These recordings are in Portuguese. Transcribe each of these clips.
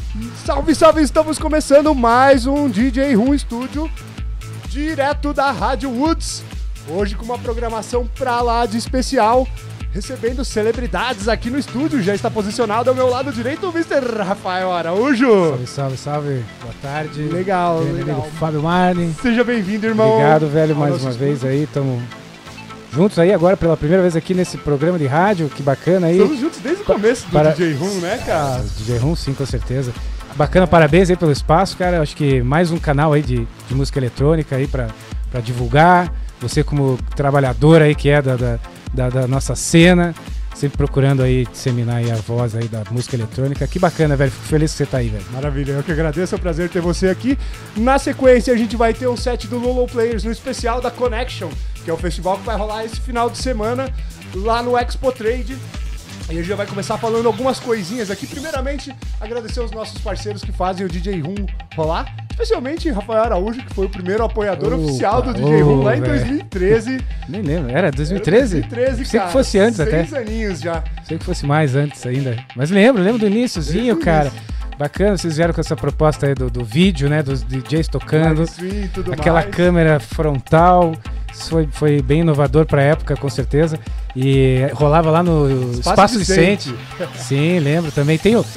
Salve, salve! Estamos começando mais um DJ Room Studio, direto da Rádio Woods. Hoje com uma programação pra lá de especial, recebendo celebridades aqui no estúdio. Já está posicionado ao meu lado direito o Mr. Rafael Araújo. Salve, salve, salve. Boa tarde. Legal, legal. Fábio Marni. Seja bem-vindo, irmão. Obrigado, velho, mais uma vez aí. Estamos juntos aí agora pela primeira vez aqui nesse programa de rádio. Que bacana aí. Estamos juntos desde o começo do DJ Room, né, cara? DJ Room, sim, com certeza. Bacana, parabéns aí pelo espaço, cara. Acho que mais um canal aí de música eletrônica aí pra divulgar. Você como trabalhador aí que é da nossa cena, sempre procurando aí disseminar aí a voz aí da música eletrônica. Que bacana, velho. Fico feliz que você tá aí, velho. Maravilha, eu que agradeço, é um prazer ter você aqui. Na sequência, a gente vai ter um set do Lolo Players no especial da Connection, que é o festival que vai rolar esse final de semana lá no Expo Trade. E a gente já vai começar falando algumas coisinhas aqui. Primeiramente, agradecer aos nossos parceiros que fazem o DJ Room rolar. Especialmente Rafael Araújo, que foi o primeiro apoiador oficial do DJ Room lá em 2013. Nem lembro, era 2013? Era 2013, sei que fosse antes 6 até. 6 aninhos já. Sei que fosse mais antes ainda. Mas lembro do iniciozinho, cara. Bacana, vocês vieram com essa proposta aí do vídeo, né? Dos DJs tocando. Sim, tudo aquela mais. câmera frontal. Isso foi bem inovador pra época, com certeza. E rolava lá no Espaço Vicente. Sim, lembro também.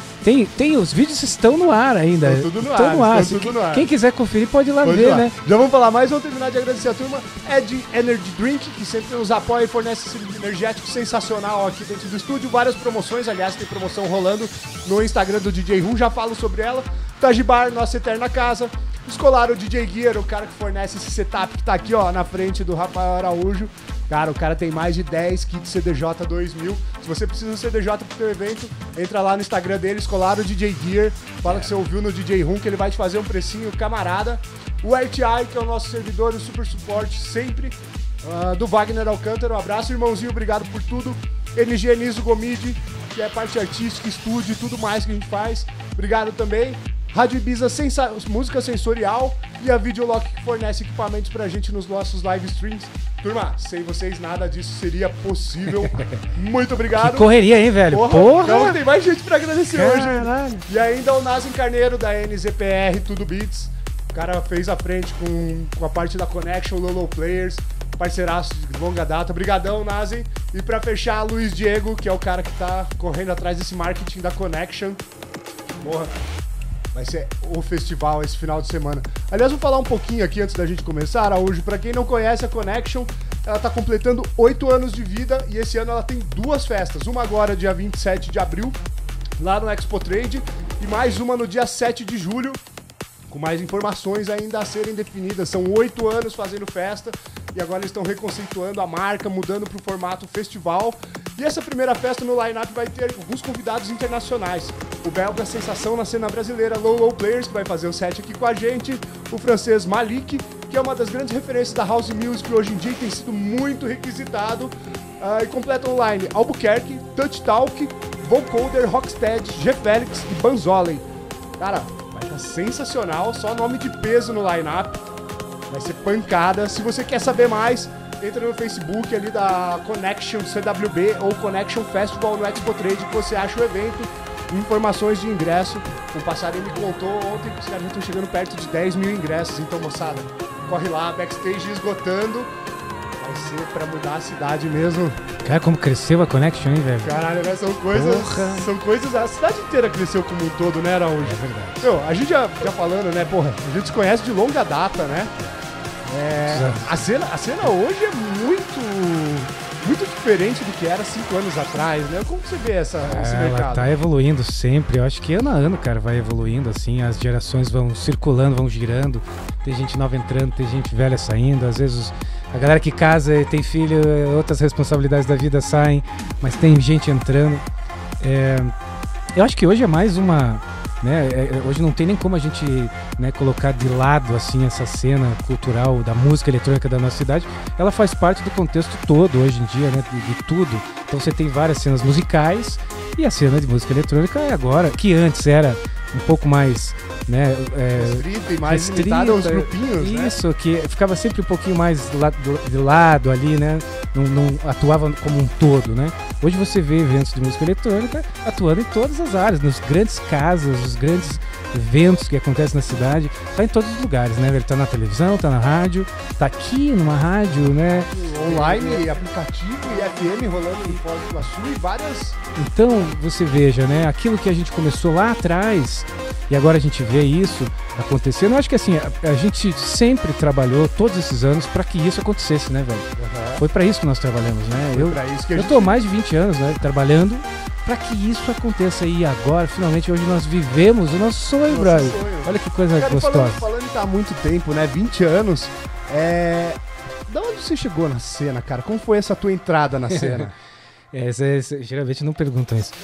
Tem os vídeos estão no ar ainda. Estão tudo no ar. Quem quiser conferir pode ir lá ver, né? Já vamos falar mais, vamos terminar de agradecer a turma. Ed Energy Drink, que sempre nos apoia e fornece esse energético sensacional aqui dentro do estúdio. Várias promoções, aliás, tem promoção rolando no Instagram do DJ Room, já falo sobre ela. Tajibar, nossa eterna casa. Escolar, o DJ Gear, o cara que fornece esse setup que tá aqui, ó, na frente do Rafael Araújo. Cara, o cara tem mais de 10 kits CDJ 2000. Se você precisa de CDJ pro teu evento, entra lá no Instagram dele, Escolar, o DJ Gear. Fala que você ouviu no DJ Room, que ele vai te fazer um precinho camarada. O RTI, que é o nosso servidor, o super suporte sempre, do Wagner Alcântara. Um abraço, irmãozinho, obrigado por tudo. NG Niso Gomide, que é parte artística, estúdio e tudo mais que a gente faz. Obrigado também. Rádio Ibiza música sensorial e a Videolock, que fornece equipamentos pra gente nos nossos live streams. Turma, sem vocês nada disso seria possível. Muito obrigado. Que correria, hein, velho? Porra! Então tem mais gente pra agradecer Caralho. hoje. E ainda o Nazem Carneiro, da NZPR, Tudo Beats. O cara fez a frente com a parte da Connection, Lolo Players, parceiraço de longa data. Obrigadão, Nazem. E pra fechar, Luiz Diego, que é o cara que tá correndo atrás desse marketing da Connection. Porra. Vai ser o festival esse final de semana. Aliás, vou falar um pouquinho aqui antes da gente começar, Araújo. Pra quem não conhece a Connection, ela tá completando 8 anos de vida e esse ano ela tem 2 festas. Uma agora, dia 27 de abril, lá no Expo Trade, e mais uma no dia 7 de julho, com mais informações ainda a serem definidas. São 8 anos fazendo festa e agora eles estão reconceituando a marca, mudando para o formato festival. E essa primeira festa no line-up vai ter alguns convidados internacionais. O belga sensação na cena brasileira, Lolo Players, que vai fazer o set aqui com a gente. O francês Malik, que é uma das grandes referências da House Music, que hoje em dia tem sido muito requisitado. E completa online Albuquerque, Touch Talk, Vocoder, Rocksteady, G. Felix e Banzoley. Cara, vai estar sensacional, só nome de peso no line-up. Vai ser pancada. Se você quer saber mais, entra no Facebook ali da Connection CWB ou Connection Festival no Expo Trade, que você acha o evento. Informações de ingresso. O passarinho me contou ontem que os caras já estão chegando perto de 10 mil ingressos. Então, moçada, corre lá, backstage esgotando. Vai ser pra mudar a cidade mesmo. Cara, como cresceu a Connection, hein, velho? Caralho, né? São coisas... A cidade inteira cresceu como um todo, né, Araújo? É verdade. Meu, a gente já falando, né, porra, a gente se conhece de longa data, né? A cena hoje é muito diferente do que era 5 anos atrás, né? Como você vê esse mercado? Ela tá evoluindo sempre. Eu acho que ano a ano, cara, vai evoluindo, assim. As gerações vão circulando, vão girando. Tem gente nova entrando, tem gente velha saindo. Às vezes a galera que casa e tem filho, outras responsabilidades da vida saem, mas tem gente entrando. Eu acho que hoje é mais uma... Né? Hoje não tem nem como a gente, né, colocar de lado assim, essa cena cultural da música eletrônica da nossa cidade. Ela faz parte do contexto todo hoje em dia, né, de tudo. Então você tem várias cenas musicais e a cena de música eletrônica é agora, que antes era um pouco mais, né, restrita e mais limitada aos grupinhos, isso, né? Que ficava sempre um pouquinho mais de lado ali, né? Não atuava como um todo, né? Hoje você vê eventos de música eletrônica atuando em todas as áreas, nos grandes casas, os grandes eventos que acontecem na cidade, tá em todos os lugares, né? Ele tá na televisão, tá na rádio, tá aqui numa rádio, né? Online, aplicativo e FM rolando em Foz do Iguaçu e várias... Então, você veja, né? Aquilo que a gente começou lá atrás e agora a gente vê isso acontecendo. Eu acho que assim, a gente sempre trabalhou todos esses anos para que isso acontecesse, né, velho? Uhum. Foi para isso que nós trabalhamos, né? Eu tô há mais de 20 anos, né, trabalhando para que isso aconteça e agora, finalmente, hoje nós vivemos o nosso sonho, brother. Olha que coisa gostosa. Falando que tá há muito tempo, né? 20 anos. Da onde você chegou na cena, cara? Como foi essa tua entrada na cena? Geralmente não perguntam isso.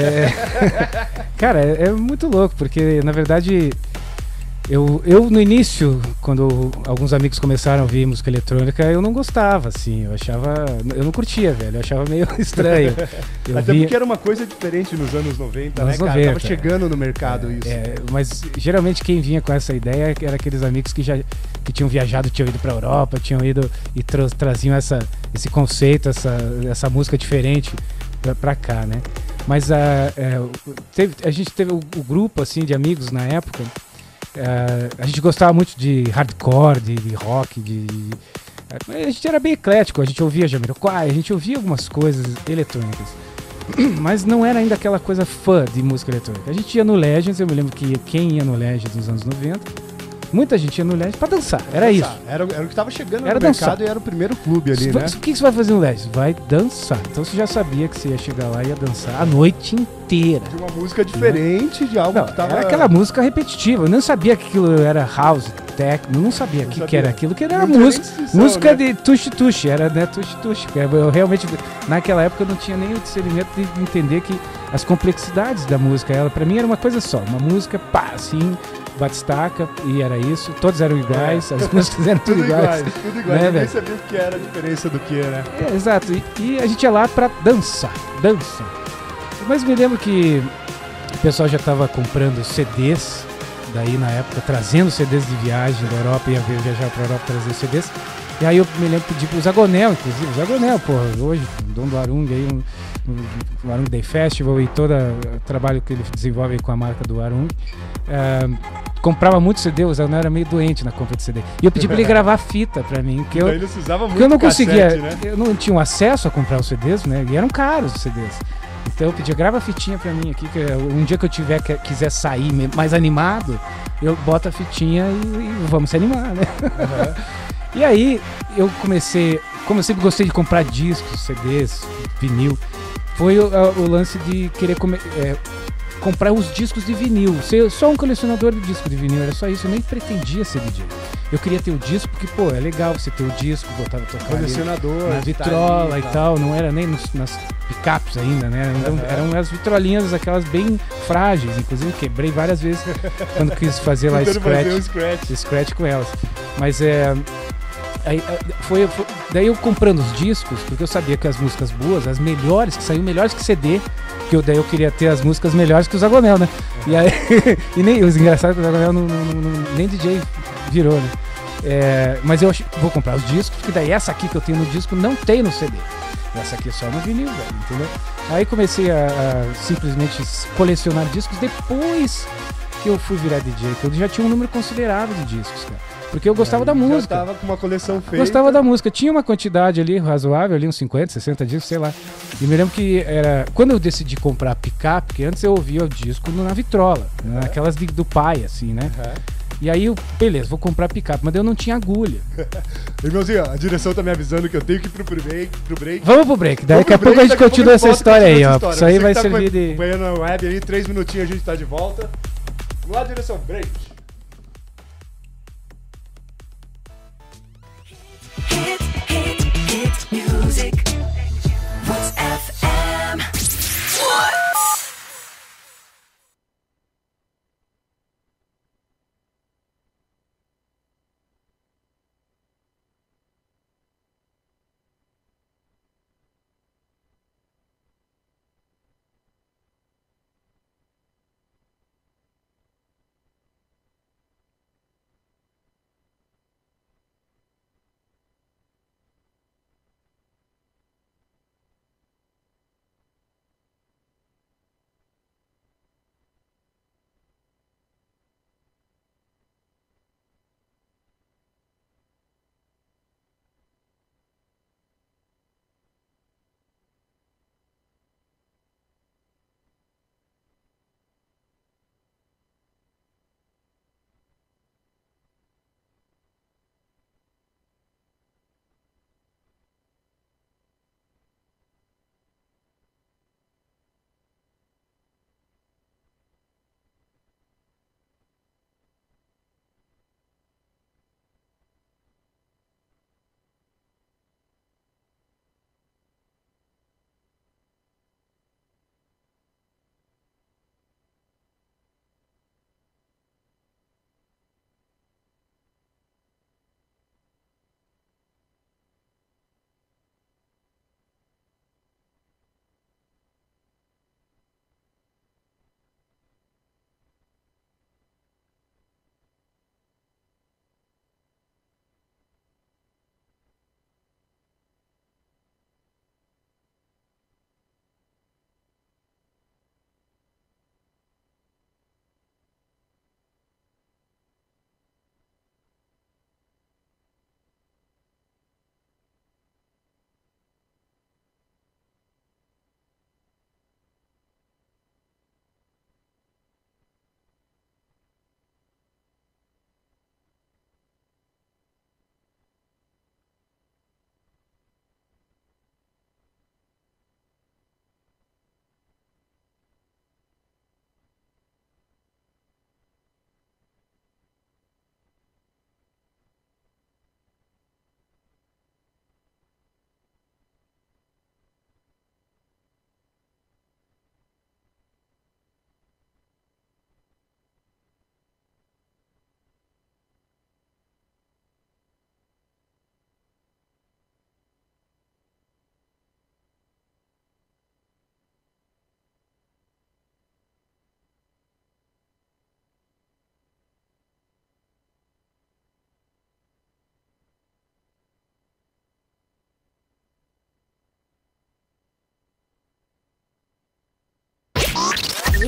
Cara, é muito louco, porque na verdade eu no início, quando alguns amigos começaram a ouvir música eletrônica, eu não gostava, assim, eu não curtia, velho, eu achava meio estranho. Até porque era uma coisa diferente nos anos 90, né, cara? 90, tava chegando no mercado isso. Mas geralmente quem vinha com essa ideia era aqueles amigos que tinham viajado, tinham ido pra Europa, tinham ido e traziam esse conceito, essa música diferente pra cá, né? Mas a gente teve o grupo, assim, de amigos na época. A gente gostava muito de hardcore, de rock, a gente era bem eclético, a gente ouvia Jamiroquai, a gente ouvia algumas coisas eletrônicas, mas não era ainda aquela coisa fã de música eletrônica. A gente ia no Legends, eu me lembro que quem ia no Legends nos anos 90, muita gente ia no Legends pra dançar, era isso. Era o que tava chegando no dançar. mercado e era o primeiro clube ali, né? O que você vai fazer no Legends? Vai dançar. Então você já sabia que você ia chegar lá e ia dançar a noite inteira. De uma música diferente, de algo que tava... Era aquela música repetitiva. Eu não sabia que aquilo era house, techno, não sabia o que era aquilo, que era música, né? De tush-tush, era, né, tush-tush. Eu realmente, naquela época, eu não tinha nem o discernimento de entender que as complexidades da música, ela pra mim era uma coisa só, uma música, pá, assim, batistaca, e era isso, todos eram iguais, as músicas eram tudo iguais. Tudo igual, né, ninguém sabia o que era a diferença do que, né? Exato, e a gente ia lá pra dançar. Mas me lembro que o pessoal já tava comprando CDs, daí na época, trazendo CDs de viagem da Europa, ia viajar pra Europa trazer CDs. E aí eu me lembro que pedi pro Zagonel, inclusive. O Zagonel, porra, hoje, dono do Arung aí, o Arung Day Festival e todo o trabalho que ele desenvolve com a marca do Arung. Comprava muito CD, o Zagonel era meio doente na compra de CD. E eu pedi pra ele gravar fita pra mim, porque eu não conseguia, cassete, né? Eu não tinha acesso a comprar os CDs, né? E eram caros os CDs. Então eu pedi, grava a fitinha pra mim aqui, que um dia que eu quiser sair mais animado, eu boto a fitinha e vamos se animar, né? Uhum. E aí eu comecei, como eu sempre gostei de comprar discos, CDs, vinil, foi o lance de querer comprar os discos de vinil, ser só um colecionador de disco de vinil, era só isso, eu nem pretendia ser DJ. Eu queria ter o disco porque, pô, é legal você ter o disco, botar a tocar colecionador, na vitrola e tal, não era nem nas picapes ainda, né? Eram as vitrolinhas, aquelas bem frágeis, inclusive quebrei várias vezes quando quis fazer lá scratch com elas. Mas daí eu comprando os discos, porque eu sabia que as músicas boas, as melhores, que saíam melhores que CD, que daí eu queria ter as músicas melhores que o Zagonel, né? E aí, e nem os engraçados que o Zagonel nem DJ virou, né? Mas eu vou comprar os discos, porque daí essa aqui que eu tenho no disco não tem no CD. Essa aqui é só no vinil, velho, entendeu? Aí comecei a simplesmente colecionar discos depois que eu fui virar DJ, que eu já tinha um número considerável de discos, cara. Porque eu gostava da música. Já tava com uma coleção feita. Gostava da música. Tinha uma quantidade ali razoável, ali uns 50, 60 discos, sei lá. E me lembro que era... Quando eu decidi comprar picape, porque antes eu ouvia o disco na vitrola, naquelas do pai, assim, né? E aí beleza, vou comprar picape, mas eu não tinha agulha. Irmãozinho, a direção tá me avisando que eu tenho que ir pro break. Vamos pro break, daqui a pouco a gente continua essa história aí, ó. Isso aí vai servir de... Acompanhando na web aí, 3 minutinhos a gente tá de volta. Vamos lá, direção, break. Hit music. What's FM? What?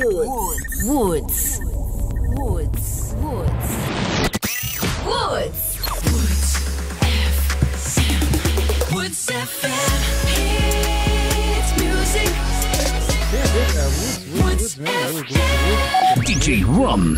Woods. Woods FM. Hits music. Woods FM. DJ Rum.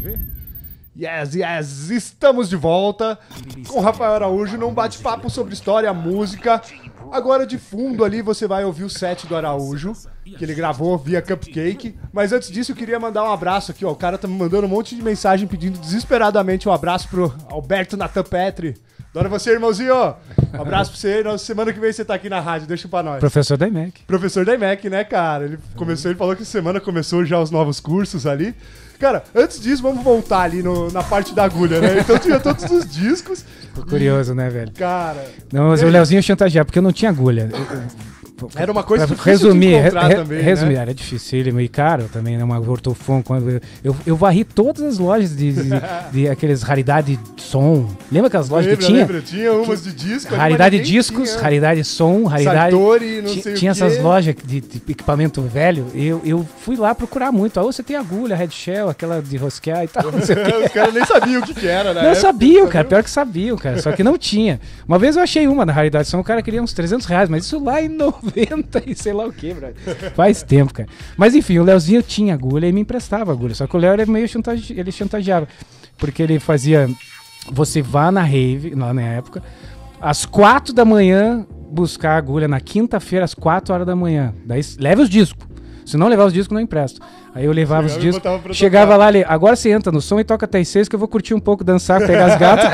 Yes, estamos de volta com Rafael Araújo num bate-papo sobre história, música. Agora de fundo ali você vai ouvir o set do Araújo, que ele gravou via Cupcake. Mas antes disso eu queria mandar um abraço aqui, ó. O cara tá me mandando um monte de mensagem pedindo desesperadamente um abraço pro Alberto Natan Petri. Adoro você, irmãozinho. Um abraço pra você. Semana que vem você tá aqui na rádio, deixa pra nós. Professor da IMEC. Professor da IMEC, né, cara? Ele falou que semana começou já os novos cursos ali. Cara, antes disso, vamos voltar ali na parte da agulha, né? Então tinha todos os discos. Ficou curioso, né, velho? Cara... Não, mas o Leozinho chantageava, porque eu não tinha agulha. Era uma coisa pra difícil de encontrar também, resumir, né? era difícil e caro também, né? Uma ortofone. Eu varri todas as lojas de aqueles raridade som. Lembra aquelas lojas que tinha? Tinha umas de disco. Raridade discos, tinha. Raridade som, raridade... Sartori, não sei o quê. Tinha essas lojas de equipamento velho. Eu fui lá procurar muito. Você tem agulha, Red Shell, aquela de rosquear e tal. Os caras nem sabiam o que era, né? Não sabiam, cara. Pior que sabiam, cara. Só que não tinha. Uma vez eu achei uma na raridade som, o cara queria uns R$300, mas isso lá em 90 e sei lá o que, brother. Faz tempo, cara. Mas enfim, o Leozinho tinha agulha e me emprestava agulha. Só que o Léo era meio ele chantageava. Porque ele fazia... Você vá na rave, lá na época, às 4 da manhã, buscar agulha na quinta-feira, às 4 horas da manhã. Daí leve os discos. Se não levar os discos, não empresto. Aí eu levava os discos, chegava lá, agora você entra no som e toca até as 6 que eu vou curtir um pouco, dançar, pegar as gatas.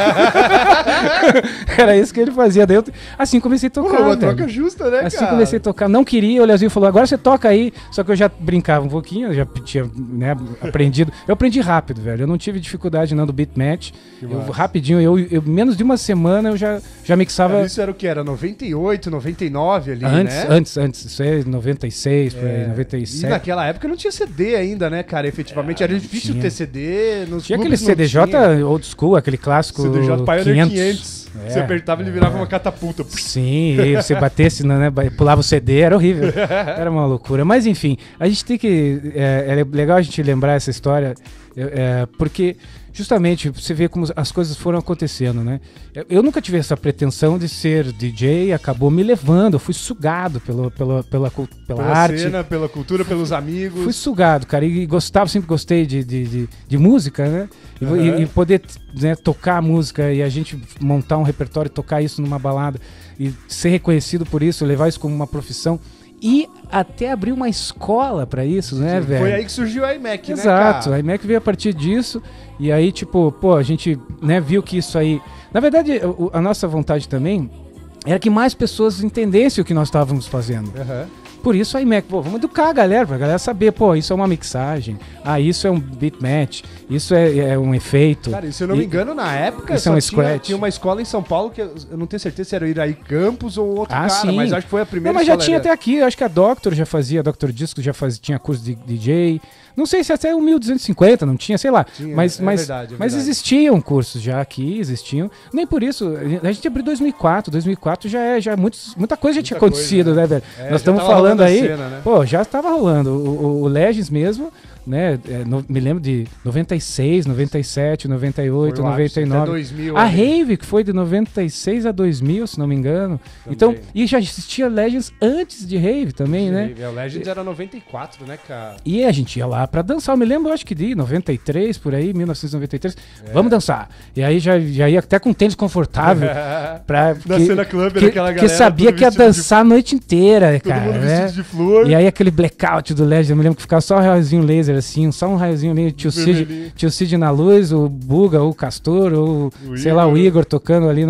Era isso que ele fazia. Daí assim comecei a tocar. Uma troca justa, né, assim cara? Comecei a tocar. Não queria, o Leozinho falou, agora você toca aí. Só que eu já brincava um pouquinho, eu já tinha, né, aprendido. Eu aprendi rápido, velho. Eu não tive dificuldade não do beat match. Rapidinho, eu menos de uma semana eu já mixava. Isso era o que? Era 98, 99 ali, antes. Isso é 96, por aí, 97. E naquela época não tinha CD ainda, né, cara? Efetivamente era difícil ter CD. Tinha aquele CDJ old school, aquele clássico CDJ Pioneer 500. Você apertava e ele virava uma catapulta. Sim, e você batesse, né, pulava o CD, era horrível. Era uma loucura. Mas enfim, a gente tem que... É legal a gente lembrar essa história, porque... Justamente, você vê como as coisas foram acontecendo, né? Eu nunca tive essa pretensão de ser DJ, acabou me levando, eu fui sugado pela arte. Cena, pela cultura, pelos amigos. Fui sugado, cara, e sempre gostei de música, né? E poder, né, tocar música e a gente montar um repertório e tocar isso numa balada e ser reconhecido por isso, levar isso como uma profissão. E até abrir uma escola pra isso, né, velho? Foi aí que surgiu a IMEC, né, Exato, cara? a IMEC veio a partir disso. E aí, tipo, a gente, né, viu que isso aí... Na verdade, a nossa vontade também era que mais pessoas entendessem o que nós estávamos fazendo. Por isso a IMEC, vamos educar a galera, pra galera saber, isso é uma mixagem, isso é um beat match, isso é um efeito. Cara, e se eu não me engano, na época isso é um scratch. Tinha uma escola em São Paulo que eu não tenho certeza se era o Iraí Campos ou outro cara, sim. mas acho que foi a primeira. Não, mas já tinha até aqui, eu acho que a Doctor já fazia, a Doctor Disco já tinha curso de DJ. Não sei se até o 1250, não tinha, sei lá. Tinha, mas verdade. Mas existiam cursos já aqui, existiam. Nem por isso, a gente abriu 2004 já muita coisa já tinha acontecido, né, velho? Nós estamos falando aí, cena, né? Já estava rolando. O Legends mesmo, né, me lembro de 96, 97, 98, 99. 2000, a Rave, que foi de 96 a 2000, se não me engano. Também. Então, e já existia Legends antes de Rave também, né? O Legends era 94, né, cara? E a gente ia lá pra dançar. Eu me lembro, acho que de 93, por aí, 1993. Vamos dançar. E aí já ia até com tênis confortável. Na cena club, aquela galera. Que sabia que ia dançar a noite inteira, todo cara. Todo mundo né? vestido de flor. E aí aquele blackout do Legend, eu me lembro que ficava só um raiozinho laser, assim, só um raiozinho ali. Tio Cid na luz, o Buga, o Castor, ou sei lá, o Igor tocando ali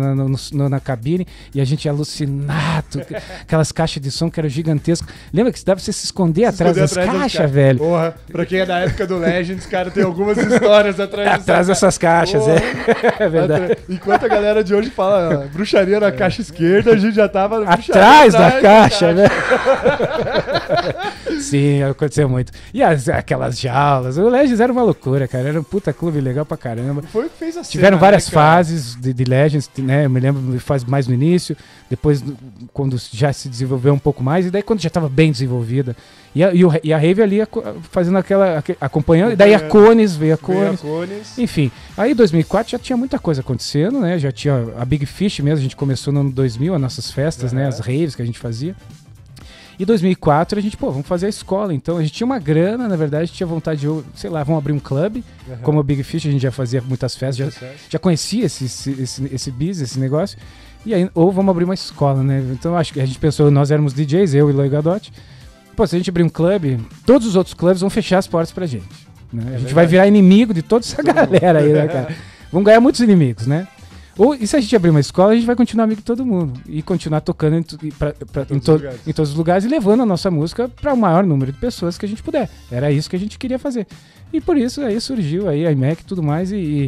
na cabine. E a gente alucinado. Aquelas caixas de som que eram gigantescas. Lembra que dava pra você se esconder atrás das caixas, velho? Porra, pra quem é da época do Legends, cara, tem algumas histórias atrás dessas caixas, é verdade. Enquanto a galera de hoje fala bruxaria na caixa esquerda, a gente já tava atrás da caixa, né? Sim, aconteceu muito. E aquelas jaulas. O Legends era uma loucura, cara. Era um puta clube legal pra caramba. Foi o que fez a Tiveram cena, várias né, cara? fases de Legends, né? Eu me lembro de fase mais no início, depois quando já se desenvolveu um pouco mais, e daí quando já estava bem desenvolvida. E a Rave ali fazendo acompanhando, e daí a Cones, veio a Veio a Cones. Cones. Enfim, aí em 2004 já tinha muita coisa acontecendo, né? Já tinha a Big Fish mesmo, a gente começou no ano 2000, as nossas festas, né? As raves que a gente fazia. E 2004 a gente, vamos fazer a escola. Então a gente tinha uma grana, na verdade, tinha vontade de, sei lá, vamos abrir um clube. Como a Big Fish, a gente já fazia muitas festas, já conhecia esse business, esse negócio. E aí, ou vamos abrir uma escola, né? Então acho que a gente pensou, nós éramos DJs, eu e Loi Gadotti. Pô, se a gente abrir um clube, todos os outros clubes vão fechar as portas pra gente. Né? A gente vai virar inimigo de toda essa galera aí, né, cara? Vamos ganhar muitos inimigos, né? E se a gente abrir uma escola, a gente vai continuar amigo de todo mundo. E continuar tocando em todos os lugares e levando a nossa música para o maior número de pessoas que a gente puder. Era isso que a gente queria fazer. E por isso aí surgiu aí a IMEC e tudo mais.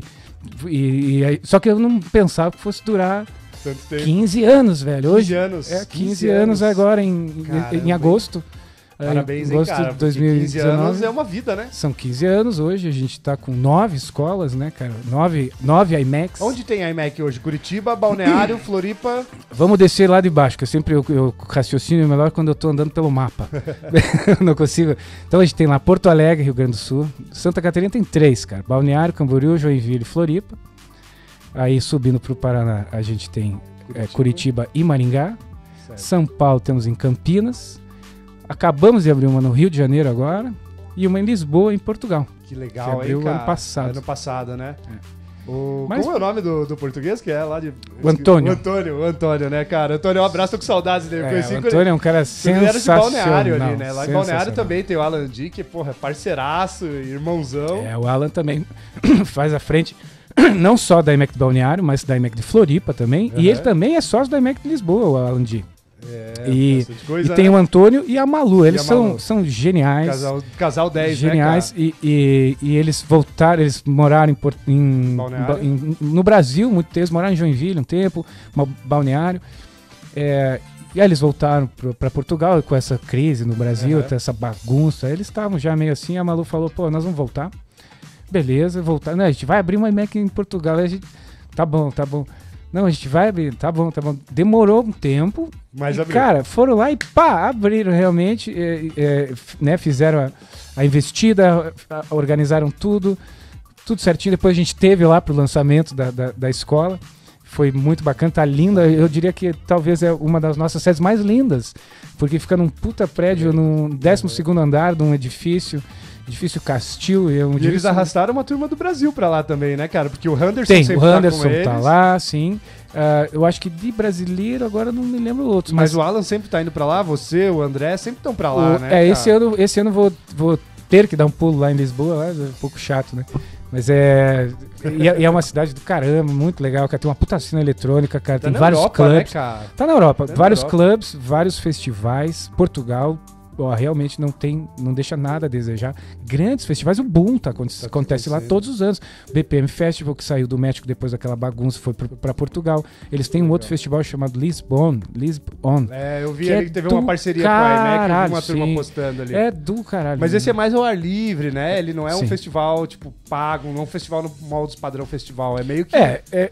Só que eu não pensava que fosse durar Tanto tempo. 15 anos, velho. Hoje 15 anos. 15 anos agora, em agosto. Parabéns, em agosto hein, cara? de 2019. 15 anos é uma vida, né? São 15 anos hoje, a gente tá com 9 escolas, né, cara? 9 IMECs. Onde tem a IMEC hoje? Curitiba, Balneário, Floripa. Vamos descer lá de baixo, que eu sempre eu raciocínio melhor quando eu tô andando pelo mapa. Eu não consigo. Então a gente tem lá Porto Alegre, Rio Grande do Sul. Santa Catarina tem 3, cara. Balneário, Camboriú, Joinville e Floripa. Aí subindo pro Paraná, a gente tem Curitiba e Maringá. Certo. São Paulo temos em Campinas. Acabamos de abrir uma no Rio de Janeiro agora. E uma em Lisboa, em Portugal. Que legal, Que abriu hein, cara? ano passado. Ano passado, né? Mas- Como é o nome do português que é lá de... O Antônio. O Antônio, né, cara? Antônio, um abraço, tô com saudades dele. Eu O conheci quando Antônio é um cara ele era de sensacional. Balneário ali, né? Lá em Balneário sensacional. também tem o Alan D, que, porra, é parceiraço, irmãozão. O Alan também faz a frente, não só da IMEC de Balneário, mas da IMEC de Floripa também. E ele também é sócio da IMEC de Lisboa, o Alan D. Bastante coisa, E tem né? o Antônio e a Malu. Eles a Malu. são geniais. Casal 10, Geniais. né, cara? E eles voltaram, eles moraram Balneário. no Brasil muito tempo, moraram em Joinville um tempo, Balneário. E aí eles voltaram para Portugal com essa crise no Brasil, essa bagunça. Eles estavam já meio assim, a Malu falou, nós vamos voltar. Beleza, voltar. Não, a gente vai abrir uma IMEC em Portugal. Aí a gente, tá bom. Não, a gente vai abrir, tá bom. Demorou um tempo. Mas E, abriu. cara, foram lá e abriram realmente, né, fizeram a investida, organizaram tudo certinho. Depois a gente teve lá pro lançamento da escola. Foi muito bacana, tá linda. Eu diria que talvez é uma das nossas sedes mais lindas, porque fica num puta prédio, no 12º andar de um edifício Castil. E eles edifício- arrastaram uma turma do Brasil pra lá também, né, cara? Porque o Anderson Tem, sempre o Anderson tá com eles. tá lá, sim. Eu acho que de brasileiro, agora não me lembro outros. Mas o Alan sempre tá indo pra lá, você, o André, sempre estão pra lá, né? cara? Esse ano vou ter que dar um pulo lá em Lisboa, lá, é um pouco chato, né? Mas e é uma cidade do caramba, muito legal, cara. Tem uma puta cena eletrônica, cara. Tá Tem na vários Europa, clubes. né, cara? Tá na Europa. Tá na Vários Europa. clubes, vários festivais. Portugal, realmente não deixa nada a desejar. Grandes festivais, o Boom acontece lá acontecendo. todos os anos. BPM Festival, que saiu do México depois daquela bagunça, foi pra Portugal. Eles têm um outro festival chamado Lisbon. Eu vi Que ali é que teve do uma parceria com a IMEC, eu vi caralho, uma turma sim. postando ali. É do caralho. Mas esse é mais ao ar livre, né? Ele não é um Sim. festival, tipo, pago, não é um festival no moldes padrão festival. É meio que...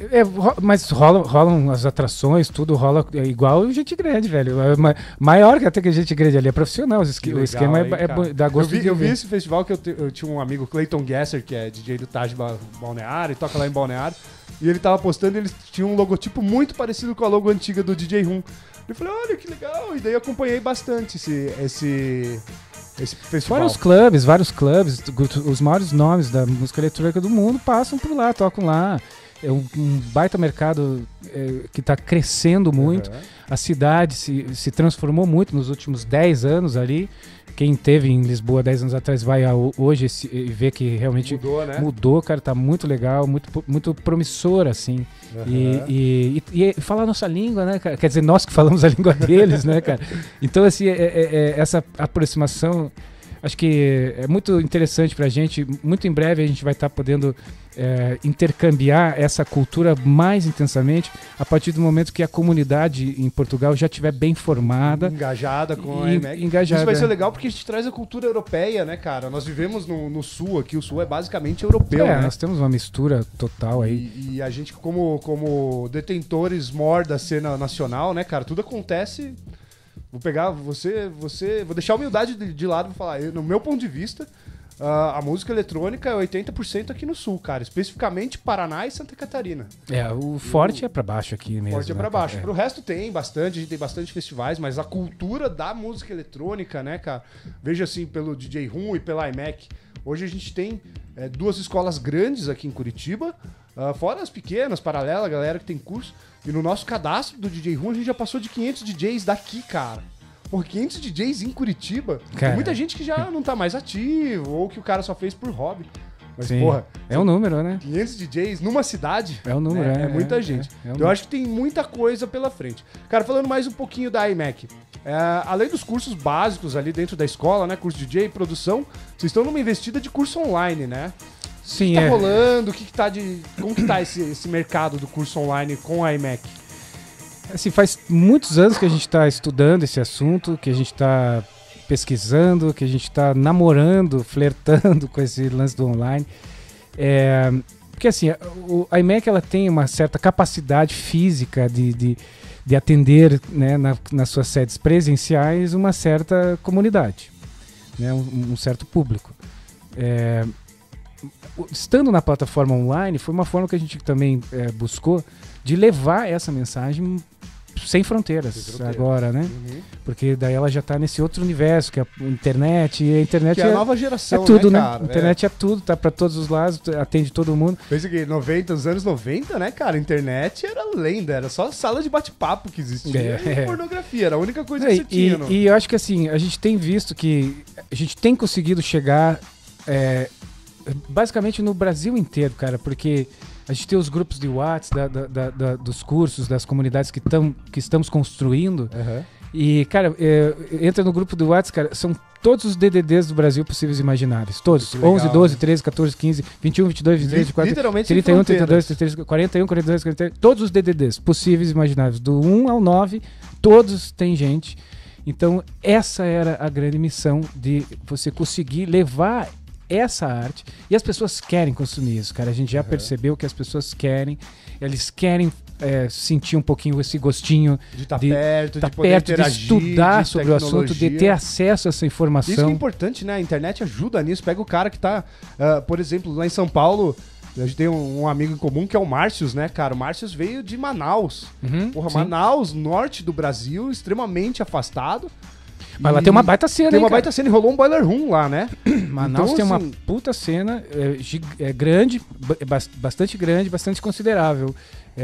Mas rolam as atrações, tudo rola igual o Gente Grande, velho. Maior que até que a Gente Grande ali, é profissional. O legal, esquema hein, cara? dá gosto de Eu vi ver. esse festival que eu tinha um amigo, Clayton Gasser, que é DJ do Taj Balneário, e toca lá em Balneário. E ele tava postando, eles tinham um logotipo muito parecido com a logo antiga do DJ Rum. Eu falei, olha que legal. E daí eu acompanhei bastante esse festival. Vários clubes, os maiores nomes da música eletrônica do mundo passam por lá, tocam lá. É um baita mercado que está crescendo muito. Uhum. A cidade se transformou muito nos últimos 10 anos ali. Quem teve em Lisboa 10 anos atrás vai hoje e vê que realmente Mudou, né? mudou, cara, tá muito legal, muito promissor, assim. Uhum. E falar a nossa língua, né, cara? Quer dizer, nós que falamos a língua deles, né, cara? Então, assim, essa aproximação acho que é muito interessante pra gente. Muito em breve a gente vai estar podendo intercambiar essa cultura mais intensamente a partir do momento que a comunidade em Portugal já estiver bem formada. Engajada com a E- IMEC. engajada. Isso vai ser legal porque a gente traz a cultura europeia, né, cara? Nós vivemos no sul aqui, o sul é basicamente europeu, né? Nós temos uma mistura total aí. E a gente, como detentores maior da cena nacional, né, cara, tudo acontece. Vou pegar vou deixar a humildade de lado e vou falar, no meu ponto de vista, a música eletrônica é 80% aqui no sul, cara, especificamente Paraná e Santa Catarina. O forte é pra baixo aqui mesmo. Forte é né, pra baixo. cara? Pro resto tem bastante, a gente tem bastante festivais, mas a cultura da música eletrônica, né, cara? Veja assim, pelo DJ Rum e pela IMEC. Hoje a gente tem 2 escolas grandes aqui em Curitiba, fora as pequenas, paralelas, a galera que tem curso. E no nosso cadastro do DJ Rum a gente já passou de 500 DJs daqui, cara. Por 500 DJs em Curitiba. Cara. Tem muita gente que já não tá mais ativo, ou que o cara só fez por hobby. Mas, Sim. porra, É um número, né? 500 DJs numa cidade. É um número, né? é, É muita é, gente. é um Então eu número. acho que tem muita coisa pela frente. Cara, falando mais um pouquinho da IMEC. Além dos cursos básicos ali dentro da escola, né? Curso de DJ e produção, vocês estão numa investida de curso online, né? Sim, O que tá rolando? Como que tá esse mercado do curso online com a IMEC? Assim, faz muitos anos que a gente está estudando esse assunto, que a gente está pesquisando, que a gente está namorando, flertando com esse lance do online. Porque assim, a IMEC ela tem uma certa capacidade física de atender, né, nas suas sedes presenciais uma certa comunidade, né, um certo público. Estando na plataforma online, foi uma forma que a gente também buscou de levar essa mensagem sem fronteiras agora, né? Porque daí ela já está nesse outro universo, que é a internet, e a internet Que é a nova geração, é tudo, né? cara? A internet é tudo, tá para todos os lados, atende todo mundo. Pensa que nos anos 90, né, cara? A internet era lenda, era só sala de bate-papo que existia e pornografia, era a única coisa que você tinha. E eu acho que assim, a gente tem visto que a gente tem conseguido chegar basicamente no Brasil inteiro, cara, porque a gente tem os grupos de WhatsApp dos cursos, das comunidades que estamos construindo. E, cara, entra no grupo do WhatsApp, cara, são todos os DDDs do Brasil possíveis e imagináveis. Todos. Legal, 11, 12, 13, 14, 15, 21, 22, 23, 24, Literalmente sem 31, fronteiras. 32, 33, 41, 42, 43. Todos os DDDs possíveis e imagináveis. Do 1 ao 9, todos têm gente. Então, essa era a grande missão de você conseguir levar essa arte, e as pessoas querem consumir isso, cara. A gente já percebeu que as pessoas querem, eles querem sentir um pouquinho esse gostinho De estar perto, tá de poder perto, de interagir, estudar de sobre o assunto, de ter tecnologia. acesso a essa informação. Isso que é importante, né? A internet ajuda nisso. Pega o cara que tá, por exemplo, lá em São Paulo, a gente tem um amigo em comum que é o Márcios, né, cara? O Márcios veio de Manaus. Porra, sim. Manaus, norte do Brasil, extremamente afastado. Mas lá E tem uma baita cena, Tem hein, uma cara? baita cena e rolou um boiler room lá, né? Manaus Então, tem uma assim, puta cena, grande, bastante grande, bastante considerável.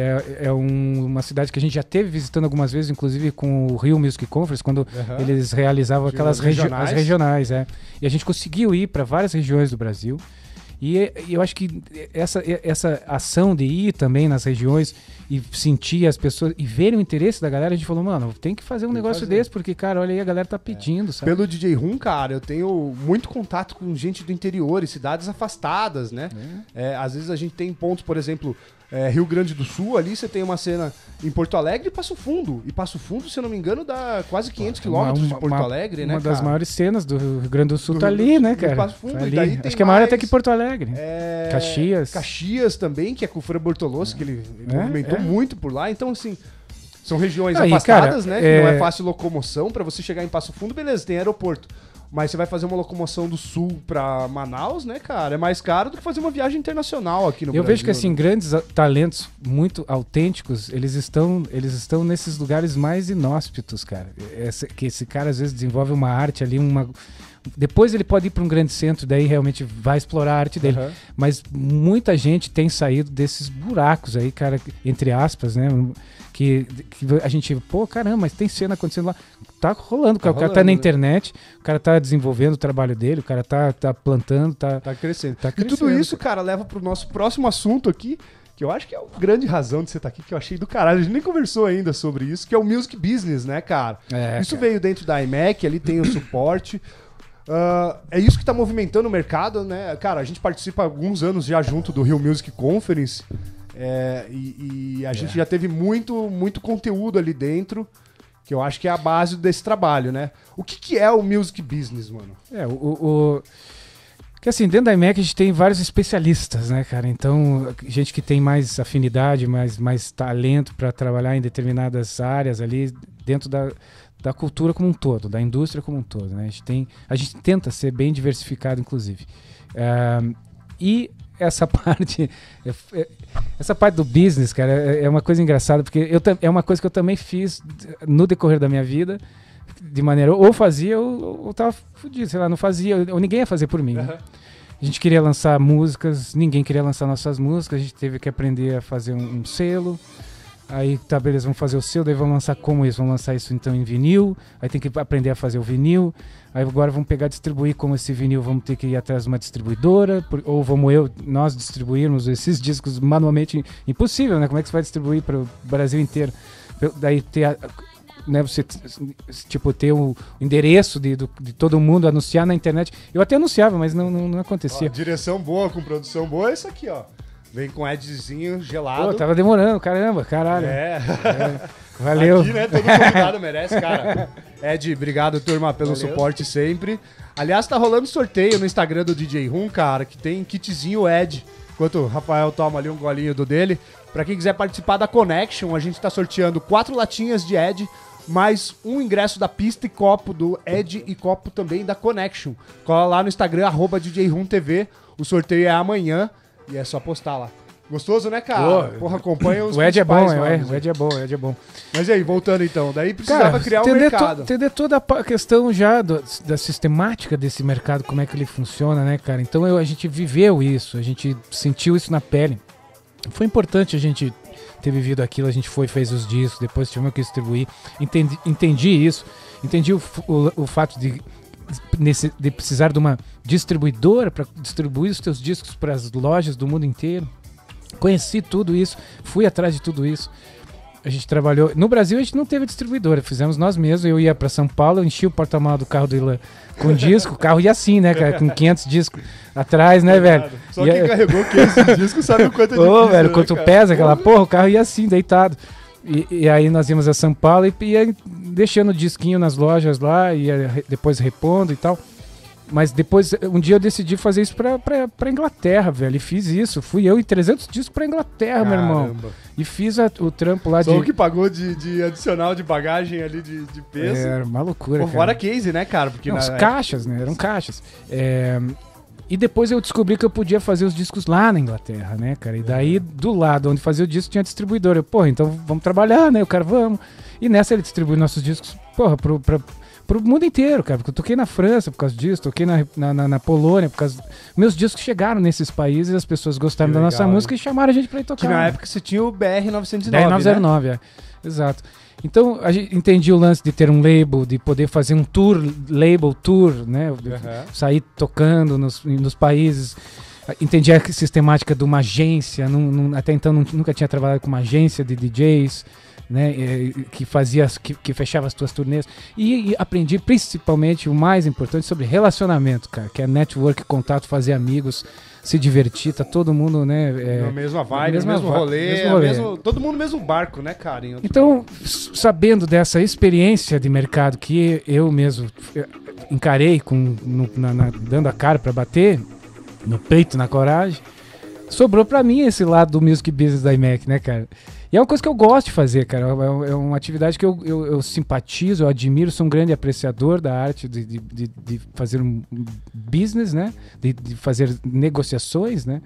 Uma cidade que a gente já teve visitando algumas vezes, inclusive com o Rio Music Conference, quando eles realizavam aquelas regionais. as regionais. E a gente conseguiu ir para várias regiões do Brasil. E eu acho que essa ação de ir também nas regiões e sentir as pessoas e verem o interesse da galera, a gente falou, mano, tem que fazer um negócio desse, porque, cara, olha aí, a galera tá pedindo, sabe? Pelo DJ Rum, cara, eu tenho muito contato com gente do interior e cidades afastadas, né? Às vezes a gente tem pontos, por exemplo, Rio Grande do Sul, ali você tem uma cena em Porto Alegre e Passo Fundo. E Passo Fundo, se eu não me engano, dá quase 500 quilômetros de Porto Alegre, né, Uma das cara? maiores cenas do Rio Grande do Sul Do tá Rio ali, Grande do né, Sul, cara? Passo Fundo, Tá e ali. daí tem Acho que é maior mais- até que Porto Alegre. Caxias. Caxias também, que é com o Fran Bortolossi, que ele movimentou é. muito por lá. Então, assim, são regiões Aí, afastadas, cara, né? Que não é fácil locomoção. Pra você chegar em Passo Fundo, beleza, tem aeroporto. Mas você vai fazer uma locomoção do sul pra Manaus, né, cara? É mais caro do que fazer uma viagem internacional aqui no Brasil. Eu vejo que assim, né? grandes talentos muito autênticos, eles estão nesses lugares mais inóspitos, cara. Que esse cara às vezes desenvolve uma arte ali, depois ele pode ir para um grande centro, daí realmente vai explorar a arte dele. Mas muita gente tem saído desses buracos aí, cara, entre aspas, né? Que a gente, pô, caramba, mas tem cena acontecendo lá. Tá rolando, cara. O cara tá na rolando, né? internet, o cara tá desenvolvendo o trabalho dele, o cara tá plantando, tá crescendo. Tá E tudo crescendo, isso, cara, leva pro nosso próximo assunto aqui, que eu acho que é a grande razão de você estar aqui, que eu achei do caralho. A gente nem conversou ainda sobre isso, que é o music business, né, cara? Isso cara. veio dentro da IMEC, ali tem o suporte. É isso que tá movimentando o mercado, né? Cara, a gente participa há alguns anos já junto do Rio Music Conference. E a gente já teve muito conteúdo ali dentro, que eu acho que é a base desse trabalho, né? O que é o music business, mano? Porque assim, dentro da IMEC a gente tem vários especialistas, né, cara? Então, gente que tem mais afinidade, mais talento para trabalhar em determinadas áreas ali dentro da cultura como um todo, da indústria como um todo, né? A gente tenta ser bem diversificado, inclusive. E essa parte do business, cara, é uma coisa engraçada, porque é uma coisa que eu também fiz no decorrer da minha vida, de maneira, ou fazia ou tava fudido, sei lá, não fazia, ou ninguém ia fazer por mim. Né? A gente queria lançar músicas, ninguém queria lançar nossas músicas, a gente teve que aprender a fazer um selo. Aí, tá, beleza, vamos fazer o selo, daí vamos lançar como isso? Vamos lançar isso então em vinil, aí tem que aprender a fazer o vinil, aí agora vamos pegar distribuir como esse vinil, vamos ter que ir atrás de uma distribuidora, ou vamos nós distribuirmos esses discos manualmente, impossível, né? Como é que você vai distribuir para o Brasil inteiro? Daí né, você tipo, ter o endereço de todo mundo, anunciar na internet. Eu até anunciava, mas não acontecia. Ó, direção boa, com produção boa, é isso aqui, ó. Vem com Edzinho gelado. Pô, tava demorando, caralho. Valeu. Aqui, né, todo convidado merece, cara. Ed, obrigado, turma, pelo suporte sempre. Aliás, tá rolando sorteio no Instagram do DJ Rum, cara, que tem kitzinho Ed. Enquanto o Rafael toma ali um golinho do dele. Pra quem quiser participar da Connection, a gente tá sorteando 4 latinhas de Ed, mais um ingresso da pista e copo do Ed e copo também da Connection. Cola lá no Instagram, @DJRumTV. O sorteio é amanhã e é só postar lá. Gostoso, né, cara? Porra, acompanha os O Ed é bom, nomes, o Ed é bom. Mas e aí, voltando então, daí precisava criar um mercado. Entender toda a questão já da sistemática desse mercado, como é que ele funciona, né, cara? Então a gente viveu isso, a gente sentiu isso na pele. Foi importante a gente ter vivido aquilo, a gente fez os discos, depois tivemos que distribuir. Entendi isso, entendi o fato de precisar de uma distribuidora para distribuir os teus discos para as lojas do mundo inteiro. Conheci tudo isso, fui atrás de tudo isso. A gente trabalhou. No Brasil a gente não teve distribuidora, fizemos nós mesmos. Eu ia para São Paulo, enchi o porta-malas do carro do Ilan com disco. O carro ia assim, né, cara? Com 500 discos atrás, né, velho? Só quem carregou 500 discos sabe o quanto é difícil. Ô, velho, quanto né, pesa aquela porra, o carro ia assim, deitado. E aí nós íamos a São Paulo e ia deixando o disquinho nas lojas lá, ia depois repondo e tal. Mas depois, um dia eu decidi fazer isso pra Inglaterra, velho. E fiz isso. Fui eu e 300 discos pra Inglaterra, meu irmão. E fiz o trampo lá Só o que pagou de adicional de bagagem ali de peso. Era uma loucura, Pô, fora case, né, cara? Porque caixas, né? Eram caixas. E depois eu descobri que eu podia fazer os discos lá na Inglaterra, né, cara? E daí, do lado onde fazia o disco, tinha distribuidora. Porra, então vamos trabalhar, né? O cara, vamos. E nessa ele distribui nossos discos, porra, pro mundo inteiro, cara. Porque eu toquei na França por causa disso, toquei na Polônia por causa... Meus discos chegaram nesses países, as pessoas gostaram da nossa música e chamaram a gente pra ir tocar. Que na época você tinha o BR-909, BR-909, né? Exato. Então, a gente entendi o lance de ter um label, de poder fazer um label tour, né? Sair tocando nos países. Entendi a sistemática de uma agência, até então nunca tinha trabalhado com uma agência de DJs, né? Que fechava as tuas turnês. E aprendi principalmente o mais importante sobre relacionamento, cara, que é network, contato, fazer amigos, se divertir, tá todo mundo, né? Na mesma vibe, no mesmo rolê. Todo mundo no mesmo barco, né, cara? Então, sabendo dessa experiência de mercado que eu mesmo encarei dando a cara pra bater, no peito, na coragem, sobrou pra mim esse lado do music business da IMEC, né, cara? E é uma coisa que eu gosto de fazer, cara. É uma atividade que eu simpatizo, eu admiro, sou um grande apreciador da arte de fazer um business, né? De fazer negociações, né?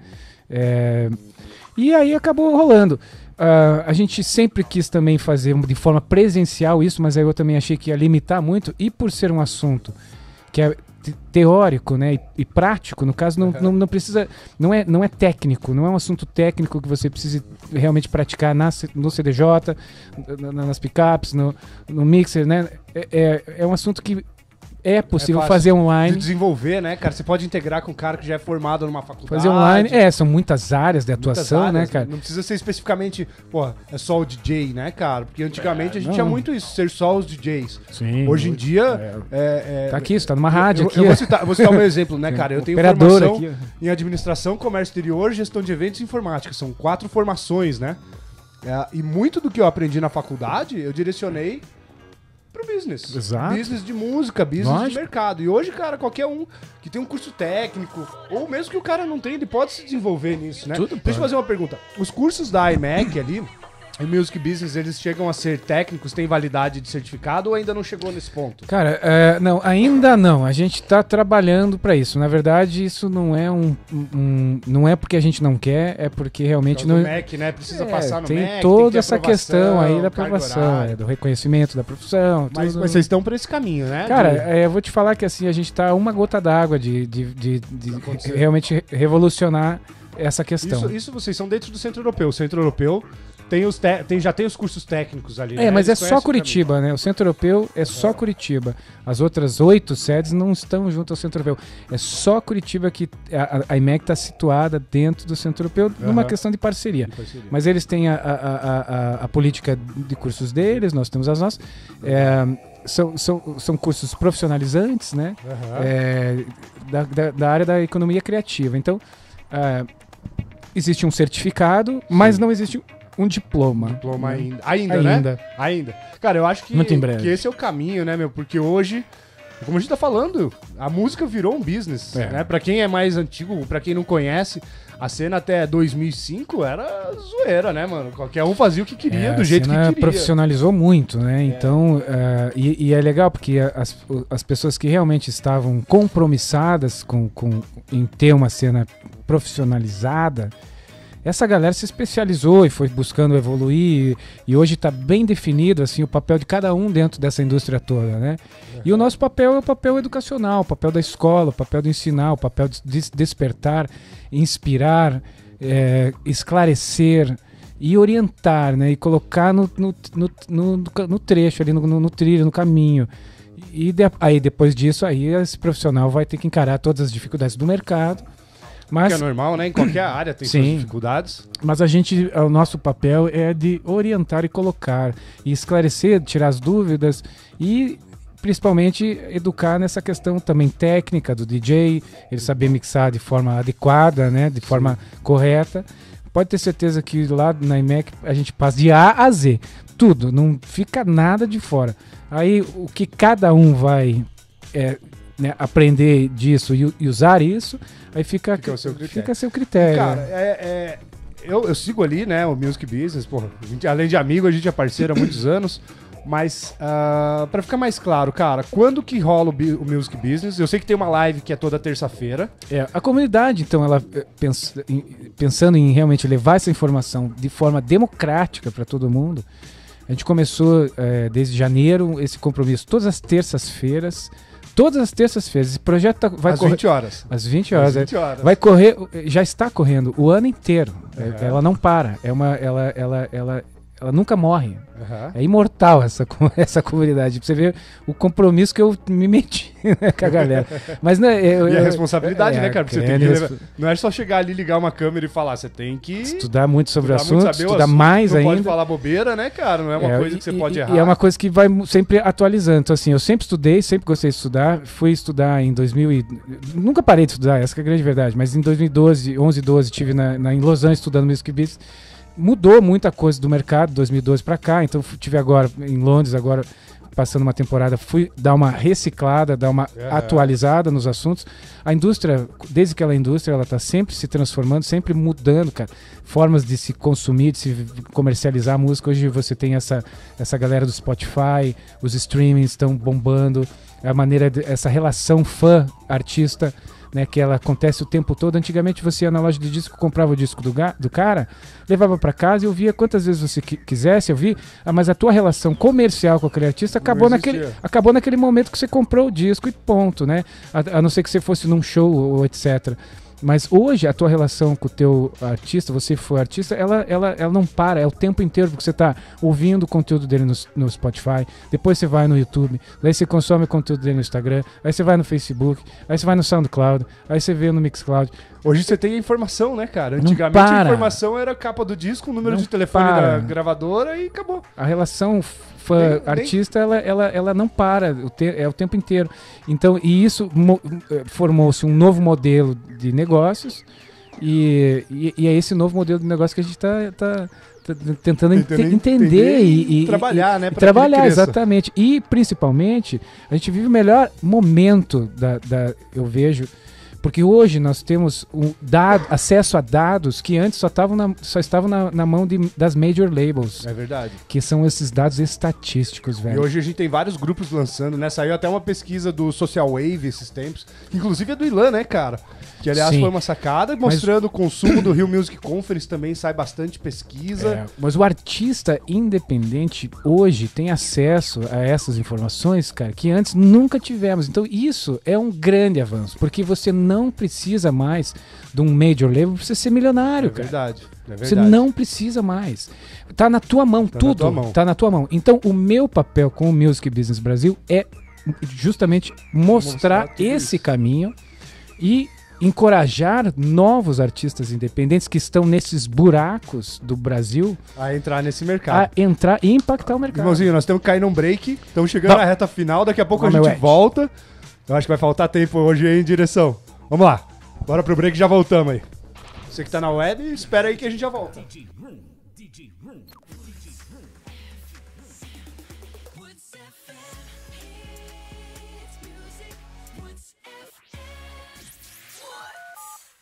E aí acabou rolando. A gente sempre quis também fazer de forma presencial isso, mas aí eu também achei que ia limitar muito. E por ser um assunto que é teórico, né, e prático, no caso não precisa, não é técnico, não é um assunto técnico que você precise realmente praticar no CDJ, nas pickups, no mixer, né, é um assunto que É possível fácil fazer de online. desenvolver, né, cara? Você pode integrar com um cara que já é formado numa faculdade. Fazer online, são muitas áreas de muitas atuação, áreas, né, cara? Não precisa ser especificamente, pô, é só o DJ, né, cara? Porque antigamente a gente não. tinha muito isso, ser só os DJs. Sim. Hoje em dia... Tá aqui, você tá numa rádio aqui. Eu vou citar o meu exemplo, né, cara? Eu tenho Operador formação aqui. em administração, comércio exterior, gestão de eventos e informática. São 4 formações, né? E muito do que eu aprendi na faculdade, eu direcionei pro business. Exato. Business de música, business de Lógico. mercado. E hoje, cara, qualquer um que tem um curso técnico, ou mesmo que o cara não tenha, ele pode se desenvolver nisso, né? Tudo Deixa pode. eu fazer uma pergunta. Os cursos da iMac ali, em Music Business, eles chegam a ser técnicos, têm validade de certificado ou ainda não chegou nesse ponto? Cara, não, ainda não. A gente tá trabalhando pra isso. Na verdade, isso não é não é porque a gente não quer, é porque realmente No não. Mac, né? Precisa passar no tem Mac, toda tem que ter essa questão aí da carga aprovação, horária. do reconhecimento da profissão. Mas tudo. vocês estão por esse caminho, né? Cara, eu vou te falar que assim, a gente tá uma gota d'água de acontecer. realmente revolucionar essa questão. Isso vocês são dentro do Centro Europeu. O Centro Europeu já tem os cursos técnicos ali, né? Mas é Eles só conhecem o Curitiba, né? O Centro Europeu é só Curitiba. As outras 8 sedes não estão junto ao Centro Europeu. É só Curitiba que a IMEC está situada dentro do Centro Europeu numa Aham. questão de parceria. caminho. Mas eles têm a política de cursos deles, nós temos as nossas. São cursos profissionalizantes, né? Aham. Da área da economia criativa. Então, existe um certificado, mas não existe um diploma. Diploma ainda, né? Ainda. Cara, eu acho Muito em breve. que esse é o caminho, né, meu? Porque hoje, como a gente tá falando, a música virou um business, né? Pra quem é mais antigo, pra quem não conhece, a cena até 2005 era zoeira, né, mano? Qualquer um fazia o que queria, do jeito que A cena queria. profissionalizou muito, né? Então, e é legal porque as pessoas que realmente estavam compromissadas em ter uma cena profissionalizada, essa galera se especializou e foi buscando evoluir e hoje está bem definido assim o papel de cada um dentro dessa indústria toda, né? E o nosso papel é o papel educacional, o papel da escola, o papel do ensinar, o papel de despertar, inspirar, esclarecer e orientar, né? E colocar no trecho ali, no trilho, no caminho. Aí depois disso, aí esse profissional vai ter que encarar todas as dificuldades do mercado. Mas, Que é normal, né? Em qualquer área tem suas dificuldades. mas o nosso papel é de orientar e colocar, e esclarecer, tirar as dúvidas e principalmente educar nessa questão também técnica do DJ, ele saber mixar de forma adequada, né, de forma correta. Pode ter certeza que lá na IMEC a gente passa de A a Z, tudo, não fica nada de fora. Aí o que cada um vai né, aprender disso e usar isso, aí fica Fica ao seu critério. Fica a seu critério. Cara, eu sigo ali, né, o Music Business, porra. Além de amigo, a gente é parceiro há muitos anos. Mas, pra ficar mais claro, cara, quando que rola o Music Business? Eu sei que tem uma live que é toda terça-feira. A comunidade, então, ela pensando em realmente levar essa informação de forma democrática para todo mundo, a gente começou desde janeiro esse compromisso todas as terças-feiras. Esse projeto vai Às correr 20 horas. às 20 horas. Às 20 horas. Vai correr, já está correndo o ano inteiro. Uhum. Ela não para. Ela nunca morre. Aham. É imortal essa comunidade. Pra você ver o compromisso que eu me meti, né, com a galera. Mas, né, E a responsabilidade, né, cara? Porque você tem que grande não é só chegar ali, ligar uma câmera e falar. Você tem que estudar muito sobre o estudar muito, assunto, saber o estudar assunto, mais não ainda. pode falar bobeira, né, cara? Não é uma coisa que você pode errar. E é uma coisa que vai sempre atualizando. Então, assim, eu sempre estudei, sempre gostei de estudar. Fui estudar em 2000 nunca parei de estudar, essa que é a grande verdade. Mas em 2012, 11, 12, estive em Los Angeles estudando Music Business. Mudou muita coisa do mercado, 2012 para cá. Então, estive agora em Londres, agora passando uma temporada, fui dar uma reciclada, dar uma atualizada nos assuntos. A indústria, desde que ela é indústria, ela está sempre se transformando, sempre mudando, cara. Formas de se consumir, de se comercializar a música. Hoje você tem essa galera do Spotify, os streamings estão bombando, a maneira, essa relação fã-artista, né, que ela acontece o tempo todo. Antigamente você ia na loja de disco, comprava o disco do cara, levava para casa e ouvia quantas vezes você quisesse ouvir, mas a tua relação comercial com aquele artista acabou naquele momento que você comprou o disco e ponto, né? A não ser que você fosse num show ou etc. Mas hoje a tua relação com o teu artista, você for artista, ela não para, é o tempo inteiro, porque você tá ouvindo o conteúdo dele no Spotify, depois você vai no YouTube, daí você consome o conteúdo dele no Instagram, aí você vai no Facebook, aí você vai no SoundCloud, aí você vê no Mixcloud. Hoje você tem a informação, né, cara? Não Antigamente a para. informação era a capa do disco, o número Não de telefone para. da gravadora e acabou. A relação Nem- fã-artista, ela não para, é o tempo inteiro. Então, e isso formou-se um novo modelo de negócios, e é esse novo modelo de negócio que a gente tá tentando entender e trabalhar, né? e pra trabalhar, que ele cresça. exatamente. E, principalmente, a gente vive o melhor momento eu vejo, porque hoje nós temos acesso a dados que antes só estavam na mão das major labels, É verdade. que são esses dados estatísticos, E velho. hoje a gente tem vários grupos lançando, né? Saiu até uma pesquisa do Social Wave esses tempos, que inclusive é do Ilan, né, cara? Que aliás Sim. foi uma sacada, mostrando o consumo do Rio Music Conference também, sai bastante pesquisa. É, mas o artista independente hoje tem acesso a essas informações, cara, que antes nunca tivemos. Então isso é um grande avanço, porque você não precisa mais de um major label pra você ser milionário, É cara. verdade, é verdade. Você não precisa mais. Tá na tua mão, Tá na tudo tua mão. tá na tua mão. Então o meu papel com o Music Business Brasil é justamente mostrar tudo esse isso. caminho e encorajar novos artistas independentes que estão nesses buracos do Brasil A entrar nesse a mercado. entrar e impactar o mercado. Irmãozinho, nós temos que cair num break, estamos chegando Não. na reta final, daqui a pouco Vamos, a meu gente Ed. volta. Eu acho que vai faltar tempo hoje aí em direção. Vamos lá, bora pro break e já voltamos aí. Você que tá na web, espera aí que a gente já volta. Woods FM hits music. Woods FM. Woods.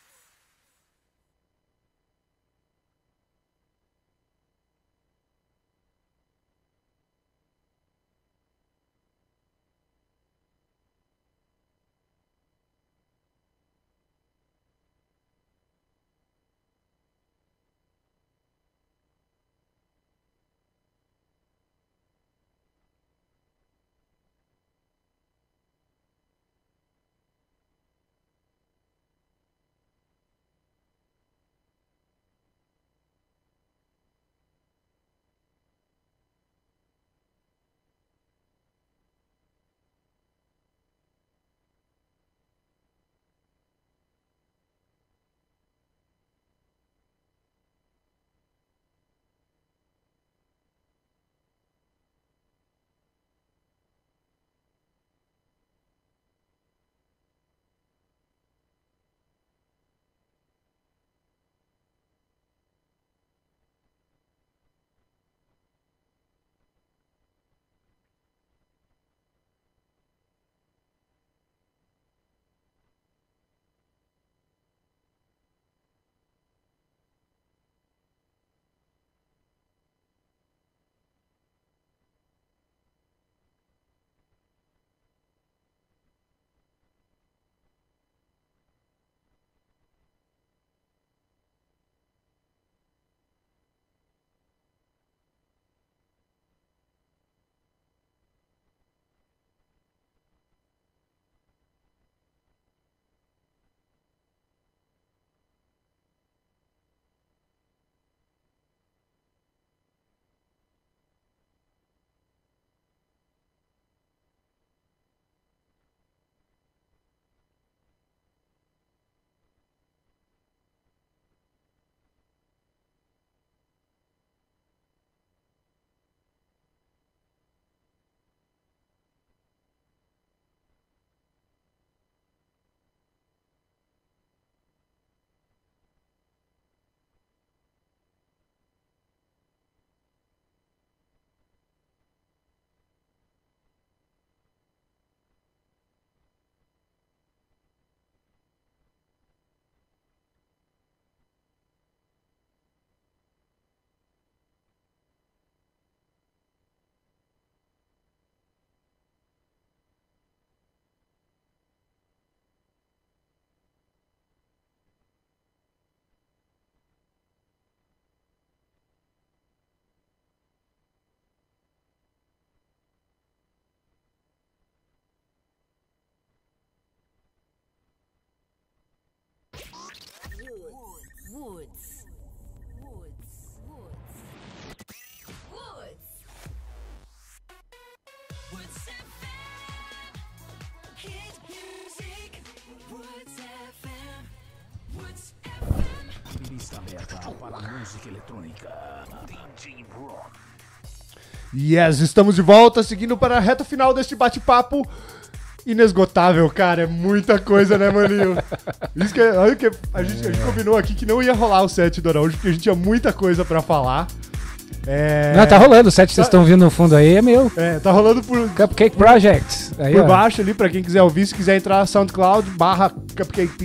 Yes, estamos de volta, seguindo para a reta final deste bate-papo inesgotável, cara. É muita coisa, né, maninho? Isso que, olha que a gente combinou aqui que não ia rolar o set do Araújo, porque a gente tinha muita coisa pra falar. Não, tá rolando. O set que vocês estão ouvindo no fundo aí é meu. Tá rolando por Cupcake Project. Aí, por ó. baixo ali, pra quem quiser ouvir. Se quiser entrar SoundCloud /Cupcake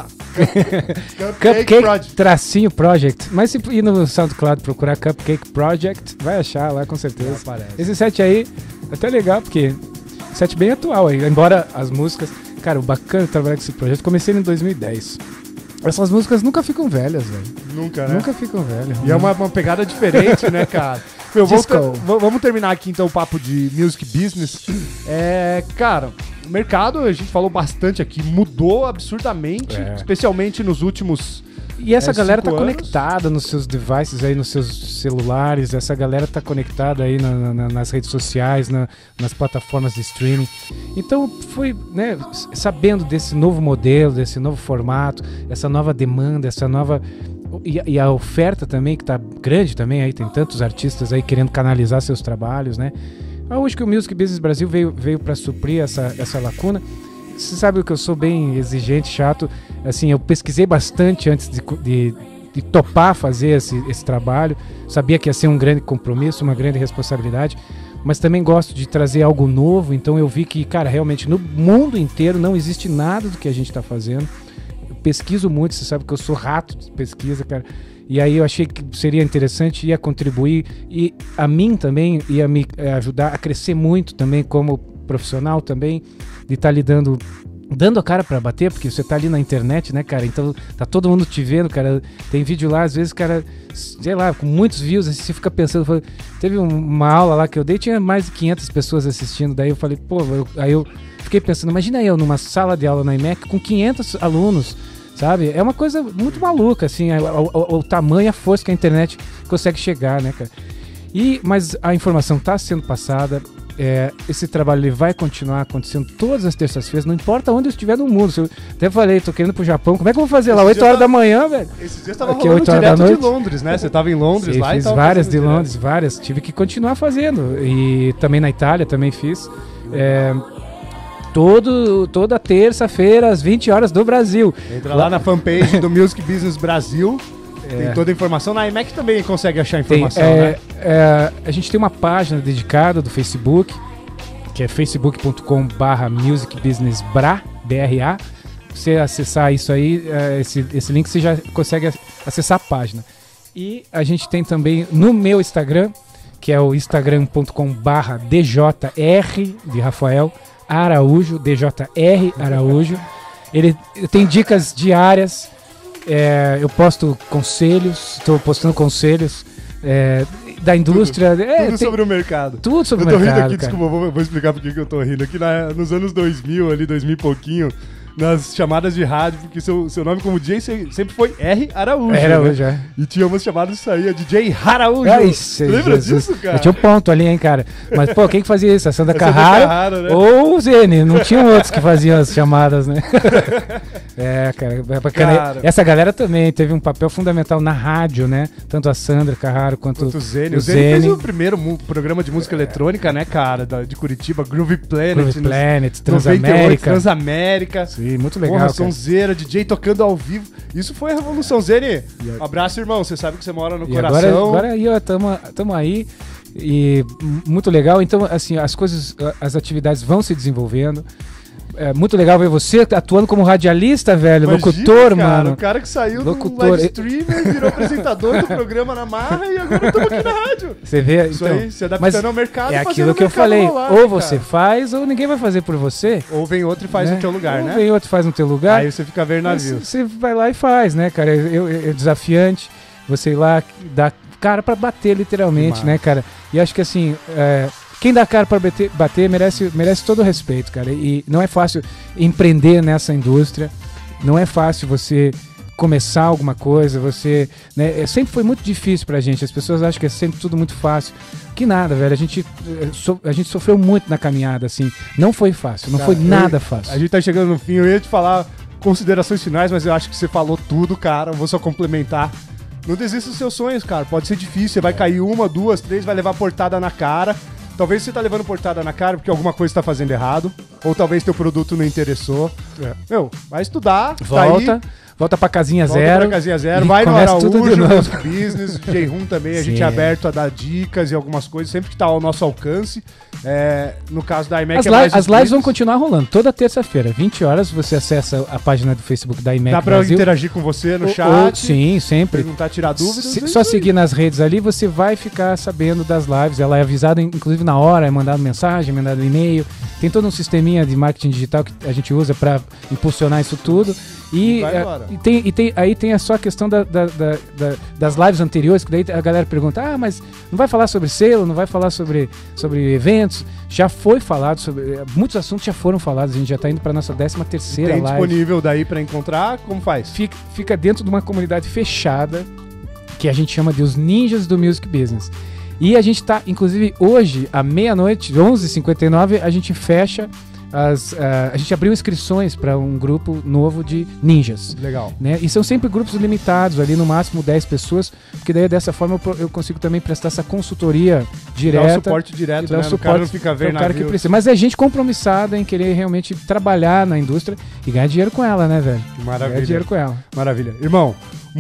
Project. tracinho Project. Mas se ir no SoundCloud procurar Cupcake Project, vai achar lá com certeza. Aparece. Esse set aí é até legal, porque set bem atual aí. Embora as músicas... Cara, o bacana de trabalhar com esse projeto, comecei em 2010. Essas músicas nunca ficam velhas, velho. Nunca, né? Nunca ficam velhas. E é uma pegada diferente, né, cara? Vamos terminar aqui, então, o papo de music business. Cara, o mercado, a gente falou bastante aqui, mudou absurdamente, especialmente nos últimos... E essa galera tá 5 anos. conectada nos seus devices aí, nos seus celulares, essa galera tá conectada aí nas redes sociais, nas plataformas de streaming. Então foi, né, sabendo desse novo modelo, desse novo formato, essa nova demanda, essa nova... E a oferta também, que tá grande também, aí tem tantos artistas aí querendo canalizar seus trabalhos, né? Hoje que o Music Business Brasil veio para suprir essa lacuna. Você sabe que eu sou bem exigente, chato. Assim, eu pesquisei bastante antes de topar fazer esse trabalho. Sabia que ia ser um grande compromisso, uma grande responsabilidade. Mas também gosto de trazer algo novo. Então eu vi que, cara, realmente no mundo inteiro não existe nada do que a gente está fazendo. Eu pesquiso muito, você sabe que eu sou rato de pesquisa, cara. E aí eu achei que seria interessante, ia contribuir. E a mim também ia me ajudar a crescer muito também como profissional também, de estar ali dando a cara pra bater, porque você tá ali na internet, né, cara, então tá todo mundo te vendo, cara, tem vídeo lá, às vezes, cara, sei lá, com muitos views, assim, você fica pensando, teve uma aula lá que eu dei, tinha mais de 500 pessoas assistindo, daí eu falei, pô, aí eu fiquei pensando, imagina eu numa sala de aula na IMEC com 500 alunos, sabe, é uma coisa muito maluca, assim, o tamanho, a força que a internet consegue chegar, né, cara, mas a informação tá sendo passada. Esse trabalho ele vai continuar acontecendo todas as terças-feiras, não importa onde eu estiver no mundo. Eu até falei, tô querendo ir pro Japão, como é que eu vou fazer lá? 8 horas da manhã, velho? Esses dias tava Aqui, rolando 8 horas da direto de noite. Londres, né? Você tava em Londres Sim, lá e fiz tava várias de fazendo Londres, várias. Tive que continuar fazendo. E também na Itália, também fiz. Toda terça-feira, às 20 horas do Brasil. Entra lá na fanpage do Music Business Brasil. Tem toda a informação. Na iMac também consegue achar informação, né? A gente tem uma página dedicada do Facebook, que é facebook.com/musicbusinessbra. Você acessar isso aí, esse link, você já consegue acessar a página. E a gente tem também no meu Instagram, que é o instagram.com/DJR de Rafael Araújo, DJR Araújo. Ele tem dicas diárias. Eu posto conselhos, estou postando conselhos da indústria. Tudo sobre o mercado. Tudo sobre o mercado. Eu tô mercado. rindo aqui, desculpa, vou explicar por que eu tô rindo. Aqui nos anos 2000, ali, 2000 e pouquinho, nas chamadas de rádio, porque seu nome como DJ sempre foi R. Araújo. Araújo, né? E tinha umas chamadas que saía DJ Araújo. Lembra disso, cara? Eu tinha um ponto ali, hein, cara. Mas, pô, quem que fazia isso? A Sandra Sandra Carraro, Carraro, né? ou o Zene. Não tinham outros que faziam as chamadas, né? Cara, bacana. Essa galera também teve um papel fundamental na rádio, né? Tanto a Sandra Carraro quanto o Zene. o O Zene fez o primeiro programa de música eletrônica, né, cara? De Curitiba, Groove Planet. Groove Planet, 98, Transamérica. Sim, muito legal, Porra, cara. sonzeira, DJ tocando ao vivo. Isso foi a revolução, Zene. Abraço, irmão. Você sabe que você mora no coração. Agora aí, ó, tamo aí. E muito legal. Então, assim, as atividades vão se desenvolvendo. É muito legal ver você atuando como radialista, velho. Imagina, locutor, cara, mano. O cara que saiu Locutor. do live streamer, virou apresentador do programa na marra e agora estamos aqui na rádio. Você vê, Isso então, aí, se adaptando ao mercado. É fazendo aquilo o que eu mercado falei. rolar, Ou né, você cara? faz, ou ninguém vai fazer por você. Ou vem outro e faz no teu lugar, ou né? vem outro e faz no teu lugar. Aí você fica a ver navio. Você vai lá e faz, né, cara? É desafiante você ir lá, dar cara pra bater, literalmente, né, cara? E acho que assim, quem dá cara pra bater merece todo o respeito, cara. E não é fácil empreender nessa indústria, não é fácil você começar alguma coisa, né, sempre foi muito difícil pra gente. As pessoas acham que é sempre tudo muito fácil. Que nada, velho. A gente sofreu muito na caminhada, assim. Não foi fácil, não foi nada fácil. A gente tá chegando no fim, eu ia te falar considerações finais, mas eu acho que você falou tudo, cara. Eu vou só complementar. Não desista dos seus sonhos, cara. Pode ser difícil. Você vai cair 1, 2, 3, vai levar portada na cara. Talvez você tá levando portada na cara porque alguma coisa tá fazendo errado. Ou talvez teu produto não interessou. Meu, vai estudar. Volta. Tá aí. Volta pra casinha Volta zero. pra casinha zero, e vai no começa tudo de Araújo, novo. Music Business, DJ Room também, a gente Sim, é aberto a dar dicas e algumas coisas, sempre que tá ao nosso alcance. No caso da IMEC As, é mais as lives vão business. continuar rolando toda terça-feira, 20 horas. Você acessa a página do Facebook da IMEC Dá pra Brasil. interagir com você no Ou- chat, sim, sempre. perguntar, tirar dúvidas. é Só isso aí. seguir nas redes ali, você vai ficar sabendo das lives. Ela é avisada, inclusive, na hora, é mandado mensagem, é mandado e-mail. Tem todo um sisteminha de marketing digital que a gente usa para impulsionar isso tudo. E, Vai embora. aí tem só a questão das lives anteriores, que daí a galera pergunta, mas não vai falar sobre selo, não vai falar sobre eventos. Já foi falado sobre... Muitos assuntos já foram falados, a gente já tá indo para nossa 13ª Tem live. disponível daí pra encontrar, como faz? Fica dentro de uma comunidade fechada que a gente chama de os ninjas do music business. E a gente tá, inclusive, hoje, à meia-noite, 11h59, a gente fecha a gente abriu inscrições para um grupo novo de ninjas. Legal. Né? E são sempre grupos limitados, ali no máximo 10 pessoas, porque daí dessa forma eu consigo também prestar essa consultoria direta. Dá o suporte direto, e dar né? o O suporte cara não fica para vendo o cara que navio. precisa. Mas é gente compromissada em querer realmente trabalhar na indústria e ganhar dinheiro com ela, né, velho? Maravilha. Ganhar dinheiro com ela. Maravilha. Irmão,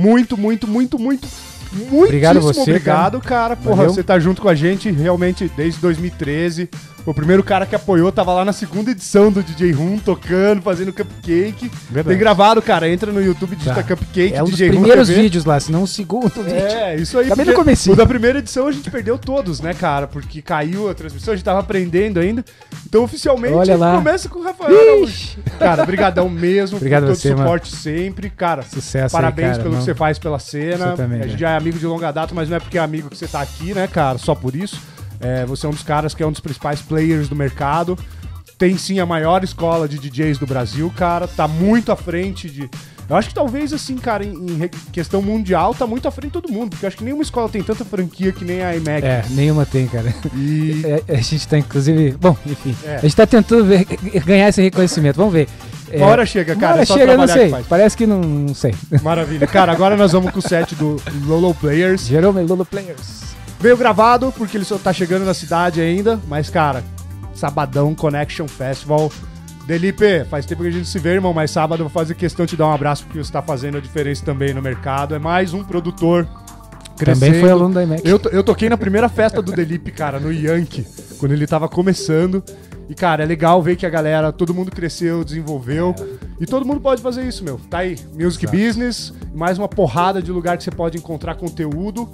muitíssimo Obrigado você, obrigado, cara. Porra, Valeu. você tá junto com a gente realmente desde 2013. O primeiro cara que apoiou tava lá na 2ª edição do DJ Room, tocando, fazendo cupcake. Verdade. Tem gravado, cara. Entra no YouTube, digita Tá. cupcake, É um dos DJ Room primeiros TV. vídeos lá, se não o segundo vídeo. É, isso aí. Tá bem no porque comecinho. O da primeira edição a gente perdeu todos, né, cara? Porque caiu a transmissão, a gente tava aprendendo ainda. Então, oficialmente, Olha lá. começa com o Rafael Araújo. Cara, brigadão mesmo. Obrigado por a todo você, o suporte sempre. Cara, Sucesso parabéns aí, cara. pelo Não- que você faz pela cena. Você também, a gente cara. já é amigo de longa data, mas não é porque é amigo que você tá aqui, né, cara? Só por isso. Você é um dos caras que é um dos principais players do mercado. Tem sim a maior escola de DJs do Brasil, cara. Tá muito à frente de... Eu acho que talvez, assim, cara, em questão mundial, tá muito à frente de todo mundo. Porque eu acho que nenhuma escola tem tanta franquia que nem a IMEC. Nenhuma tem, cara. E... A gente tá, inclusive... Bom, enfim. É. A gente tá tentando ganhar esse reconhecimento. Vamos ver. Uma hora chega, cara. Uma hora é só chega, eu não trabalhar sei. que faz. Parece que não sei. Maravilha. Cara, agora nós vamos com o set do Lolo Players. Jerome Lolo Players. Veio gravado, porque ele só tá chegando na cidade ainda. Mas, cara, sabadão, Connection Festival. Delipe, faz tempo que a gente se vê, irmão, mas sábado eu vou fazer questão de te dar um abraço, porque você tá fazendo a diferença também no mercado. É mais um produtor crescendo. Também foi aluno da IMEC. Eu toquei na primeira festa do Delipe, cara, no Yankee, quando ele tava começando. E, cara, é legal ver que a galera, todo mundo cresceu, desenvolveu. E todo mundo pode fazer isso, meu. Tá aí, Music Business, mais uma porrada de lugar que você pode encontrar conteúdo.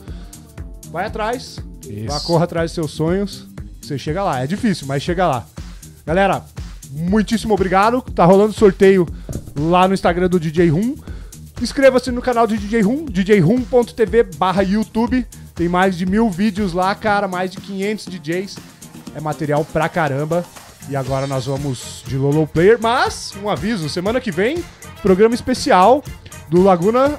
Vai atrás, corra atrás dos seus sonhos, você chega lá. É difícil, mas chega lá. Galera, muitíssimo obrigado. Tá rolando sorteio lá no Instagram do DJ Room. Inscreva-se no canal do DJ Room, djroom.tv/YouTube. Tem mais de 1000 vídeos lá, cara, mais de 500 DJs. É material pra caramba. E agora nós vamos de Lolo Player. Mas, um aviso, semana que vem, programa especial do Laguna.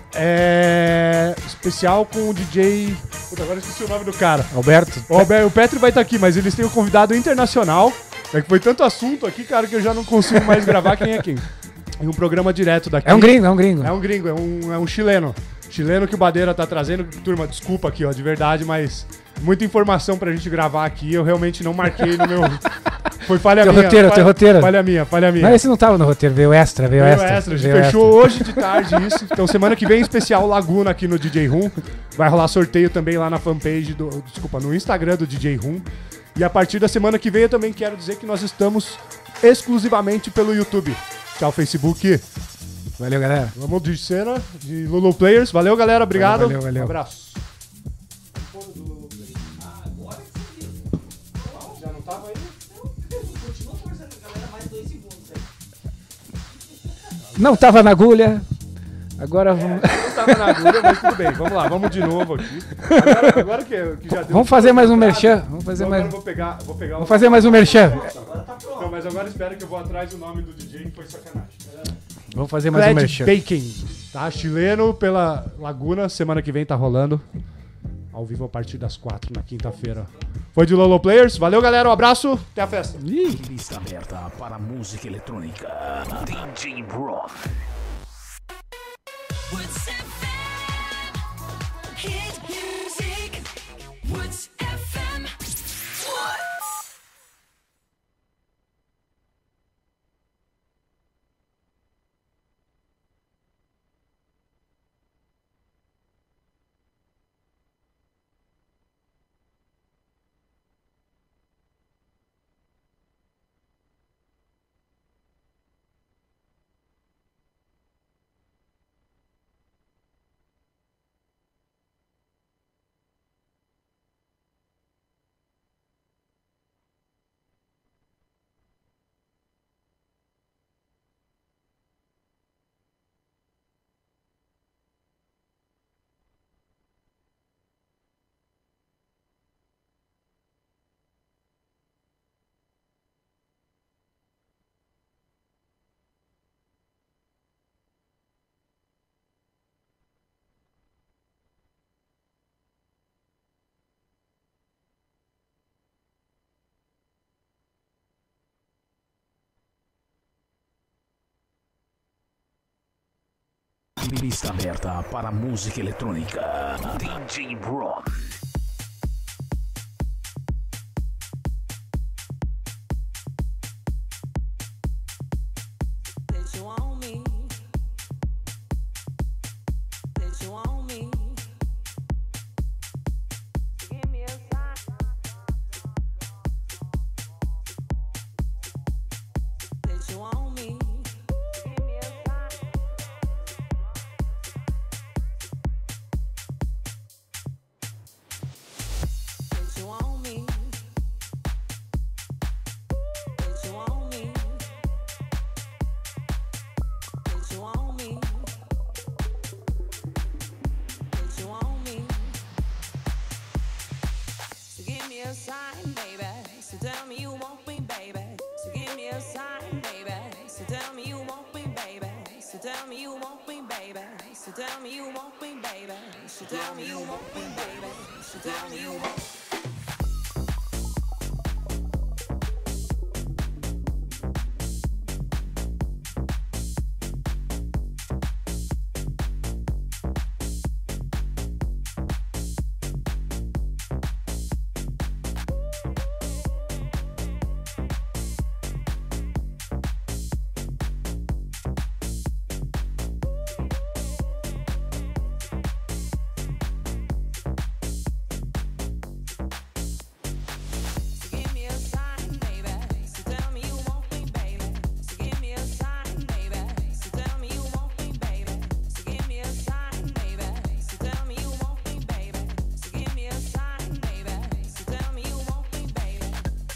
Especial com o DJ... Puta, agora eu esqueci o nome do cara. Alberto. O Petri vai estar aqui, mas eles têm um convidado internacional. É que foi tanto assunto aqui, cara, que eu já não consigo mais gravar quem é quem. E um programa direto daqui. É um gringo. É um gringo, é um chileno. Chileno que o Badeira tá trazendo. Turma, desculpa aqui, ó, de verdade, mas muita informação pra gente gravar aqui. Eu realmente não marquei no meu... Foi falha Teu minha. roteiro, falha, teu roteiro. Falha minha. Não, esse não tava no roteiro, veio extra. Veio extra. A gente fechou hoje de tarde isso. Então semana que vem, especial Laguna aqui no DJ Room. Vai rolar sorteio também lá na fanpage no Instagram do DJ Room. E a partir da semana que vem eu também quero dizer que nós estamos exclusivamente pelo YouTube. Tchau, Facebook. Valeu, galera. Vamos de cena, de Lolo Players. Valeu, galera. Obrigado. Valeu. Um abraço. Já não tava aí? Não tava na agulha. Agora vamos... Não tava na agulha, mas tudo bem. Vamos lá, vamos de novo aqui. Agora que já deu... Vamos fazer mais um merchan. Vamos fazer Agora mais... eu vou pegar Vamos fazer mais um merchan. Não, mas agora espera que eu vou atrás do nome do DJ, que foi sacanagem. Vamos fazer mais um Fred merchan. Bacon, tá? Chileno pela Laguna, semana que vem tá rolando. Ao vivo a partir das 4 na quinta-feira. Foi de Lolo Players. Valeu, galera. Um abraço. Até a festa. Lista aberta para música eletrônica. DJ Rock. Woods FM. Hit music. Woods FM. What? Lista aberta para música eletrônica. DJ Rock. Did you want me? Did you want me? Give me a sign. Did you want me? Give me a sign. Did you want me? Did you want me? Did you want me? Did you want me? So give me a sign, baby. So tell me you want me, baby. So give me a sign, baby. So tell me you want me, baby. So tell me you want me, baby. So tell me you want me, baby. So tell me you want me, baby. So tell me you want. So give me a sign, baby. So tell me you want me, baby. So give me a sign, baby. So tell me you want me, baby. So give me a sign, baby. So tell me you want me, baby. So give me a sign, baby. So tell me you want me, baby.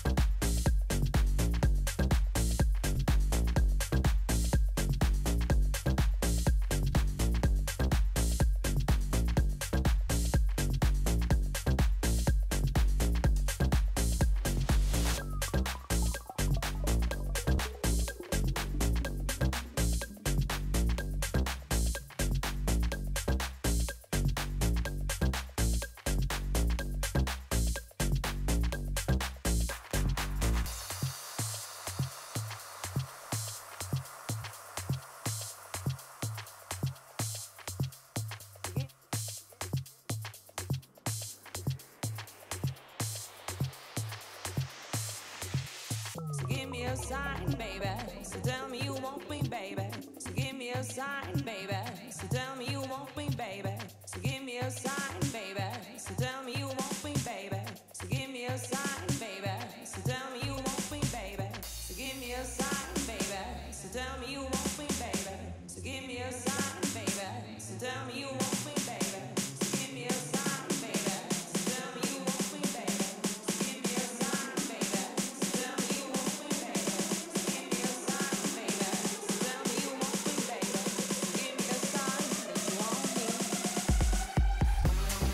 So give me a sign, baby. So tell me you want me, baby. So give me a sign, baby. So tell me you want me, baby. So give me a sign, baby. So tell me you want me, baby. So give me a sign, baby. So tell me you want me, baby. So give me a sign, baby. So tell me you want me, baby. So give me a sign, baby. So tell me you want me, baby. So give me a sign, baby. So tell me you want me, baby. So give me a sign, baby. So tell me you want me, baby. So give me a sign, baby. So tell me you want me, baby. So give me a sign that you want me.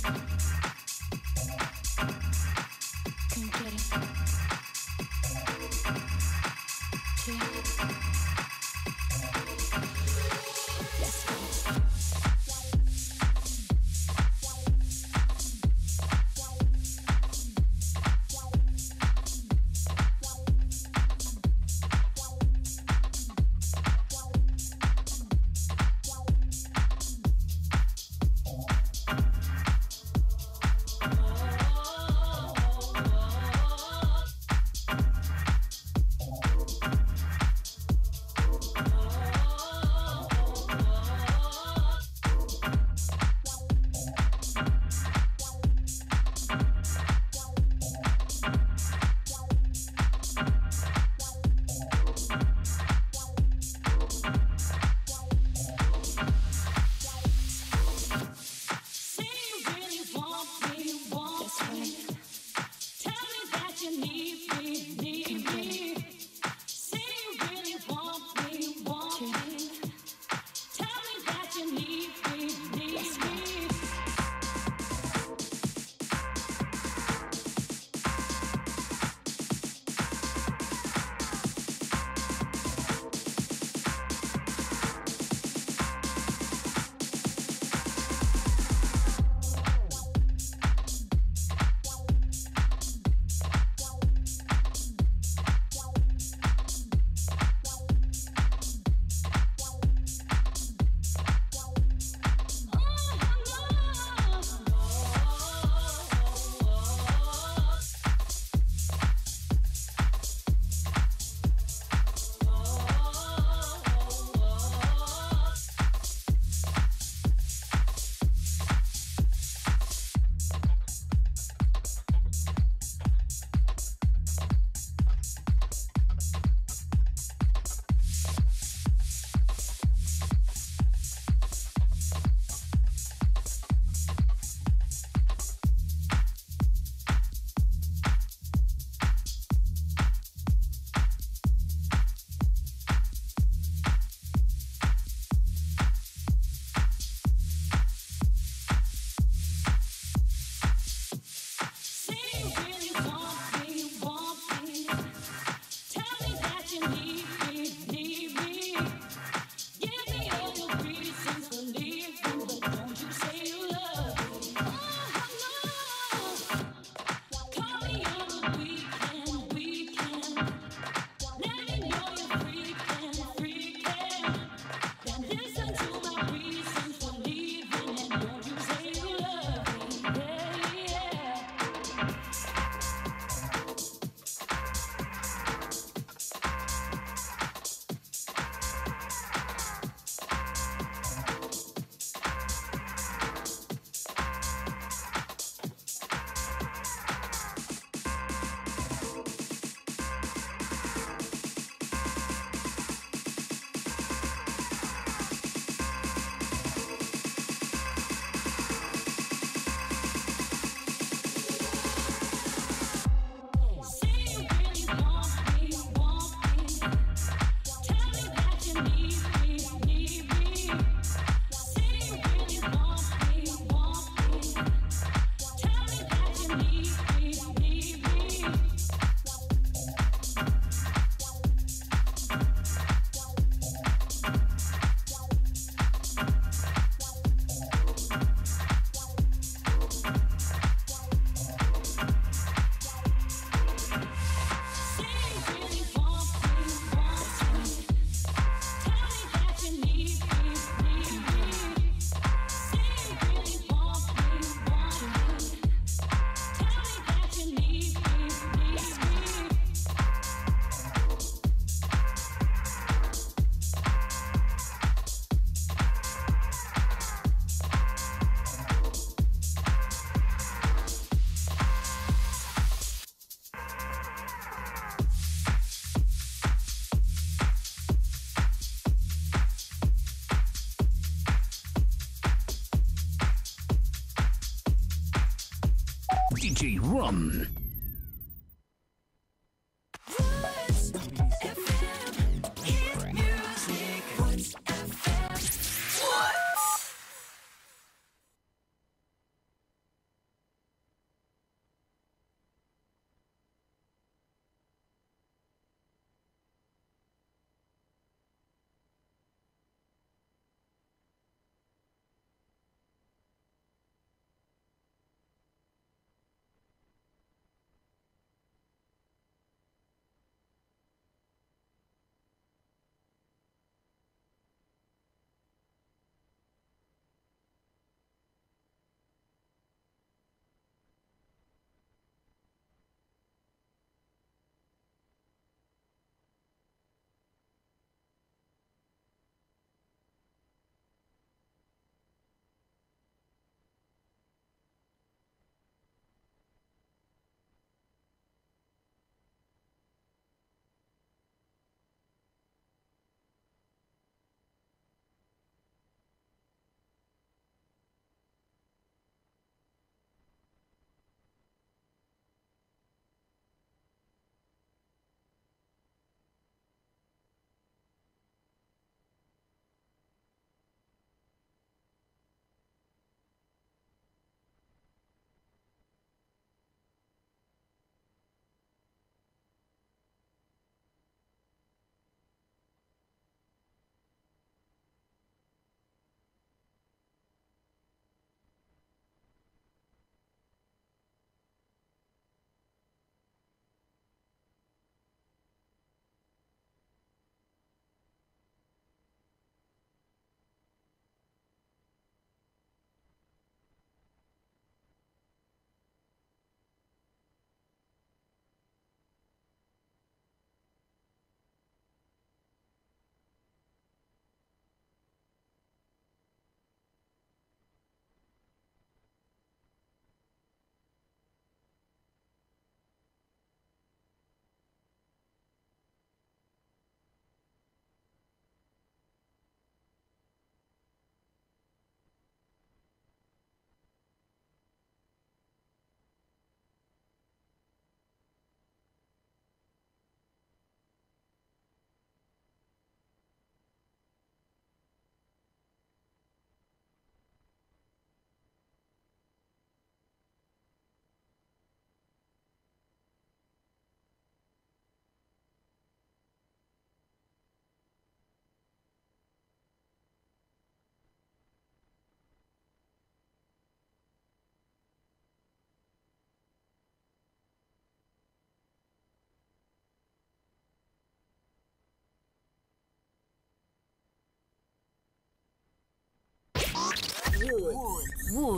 DJ Rum. What's FM? Hit music. What's FM? What?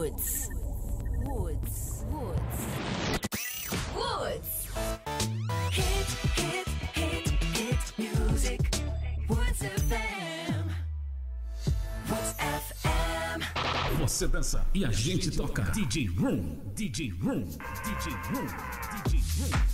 Woods. Woods. Woods. Woods. Hit music. Woods FM. Woods FM. Você dança e a gente toca. DJ Room, DJ Room, DJ Room, DJ Room.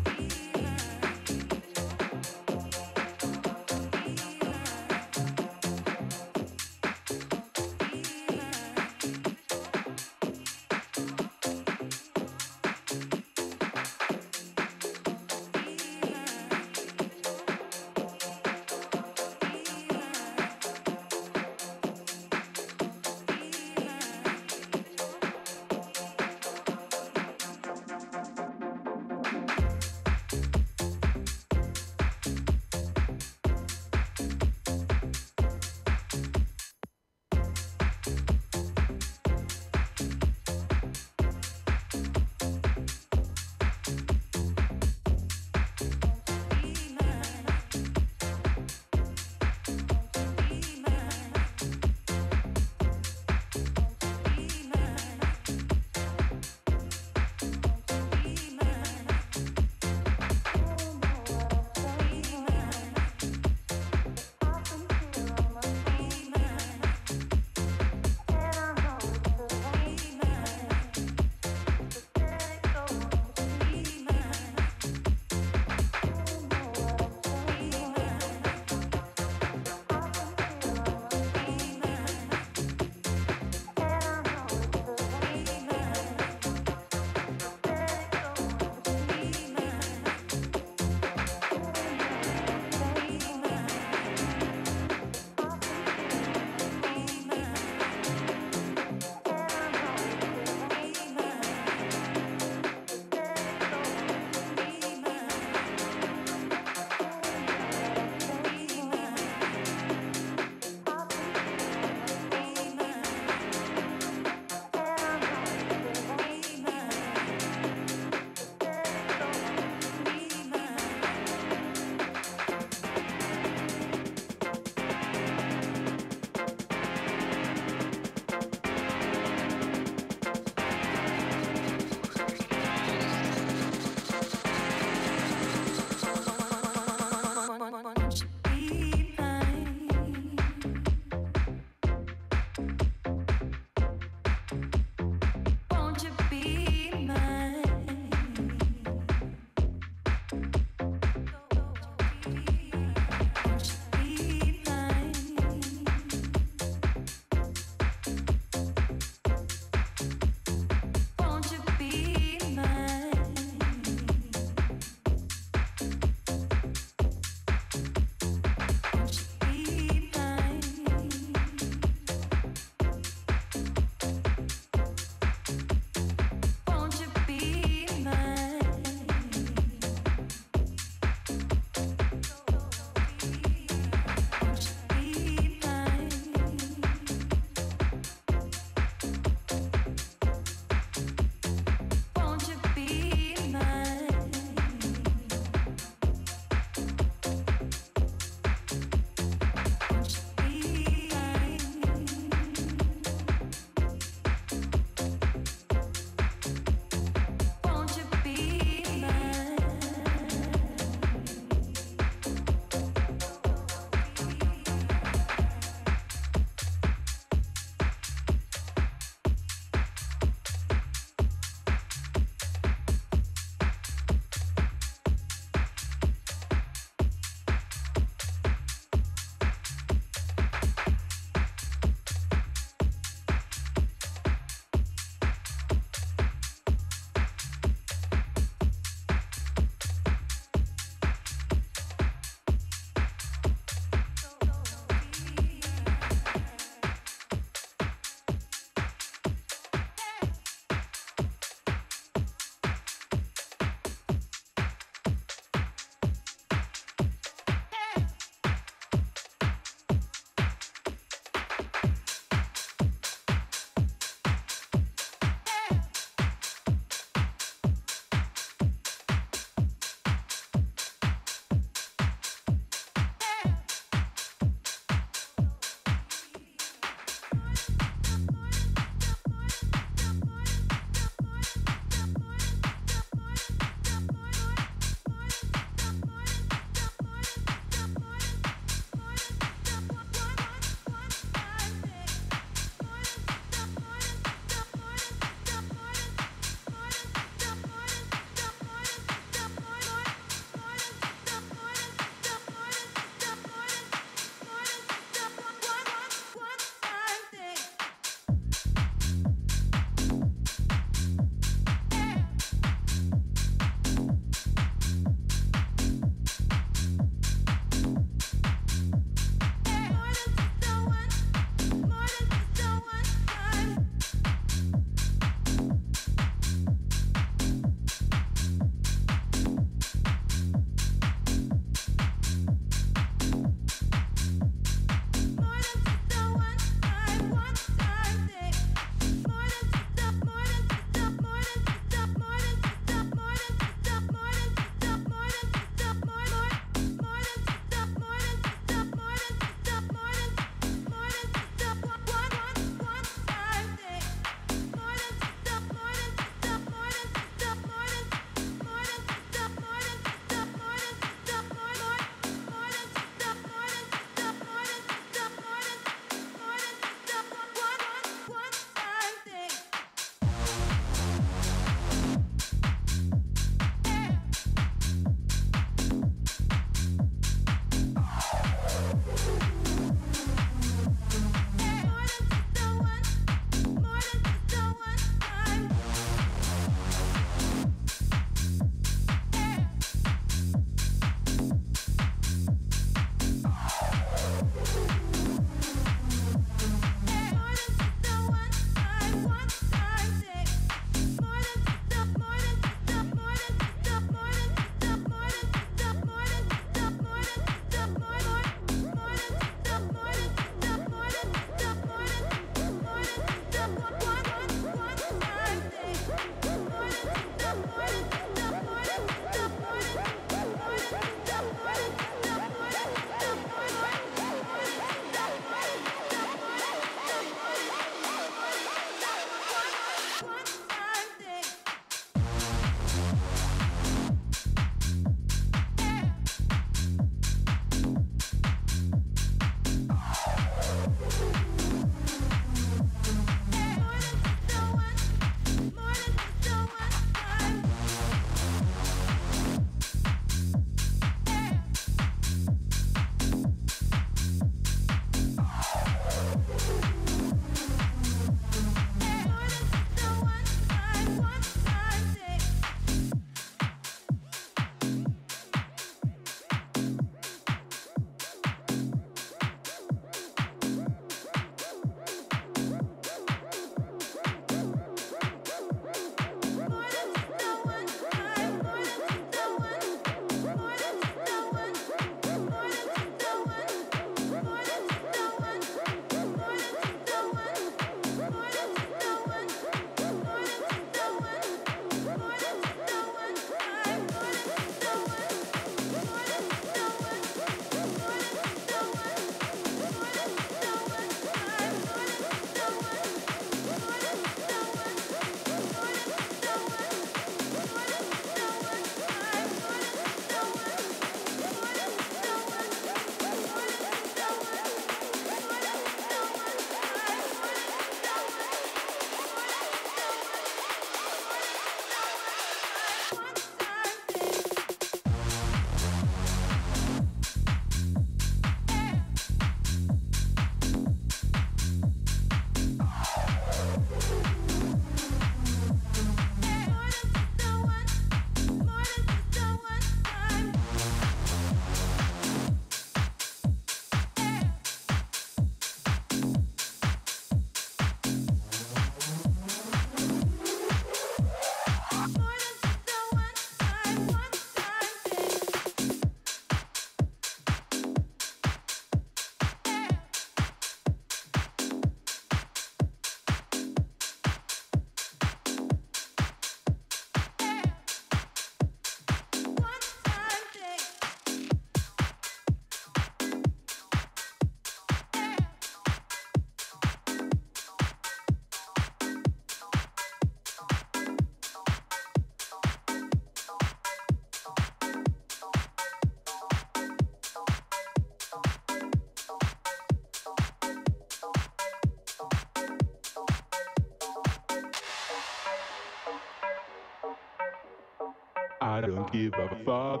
I don't give a fuck.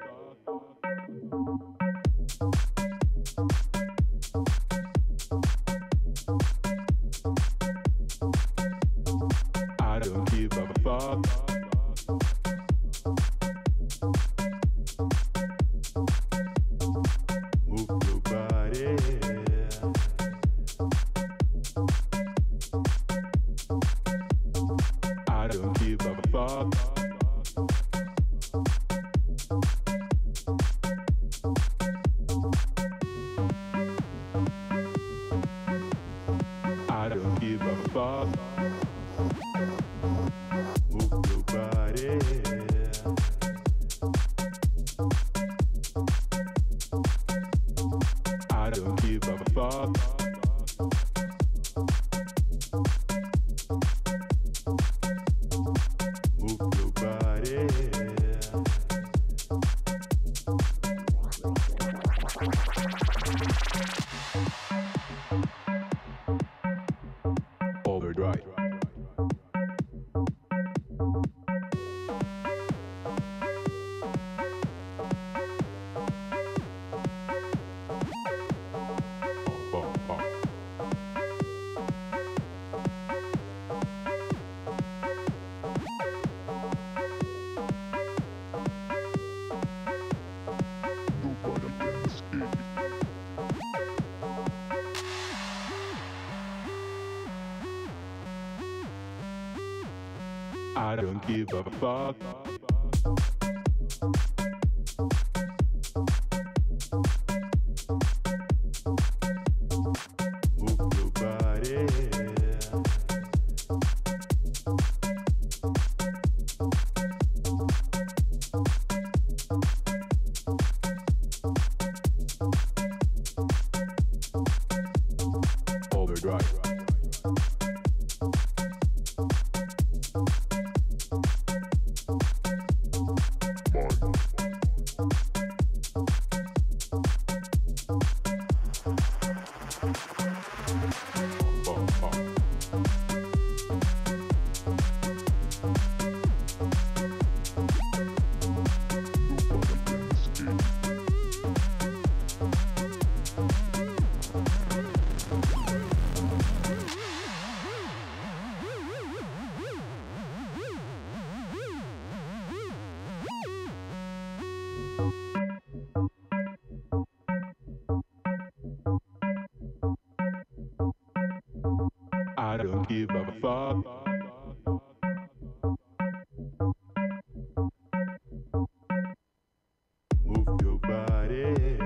I don't give a fuck. Move your body. I don't give a fuck. I don't give a fuck. Move your body. I don't give a fuck. Move your body. Overdrive. Nobody can escape. I don't give a fuck. Move your body. Overdrive. I don't give a fuck. Move your body.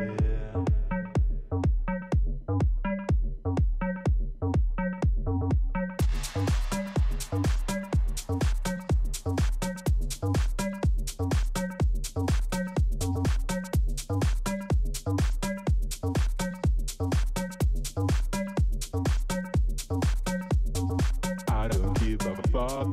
I don't give a fuck.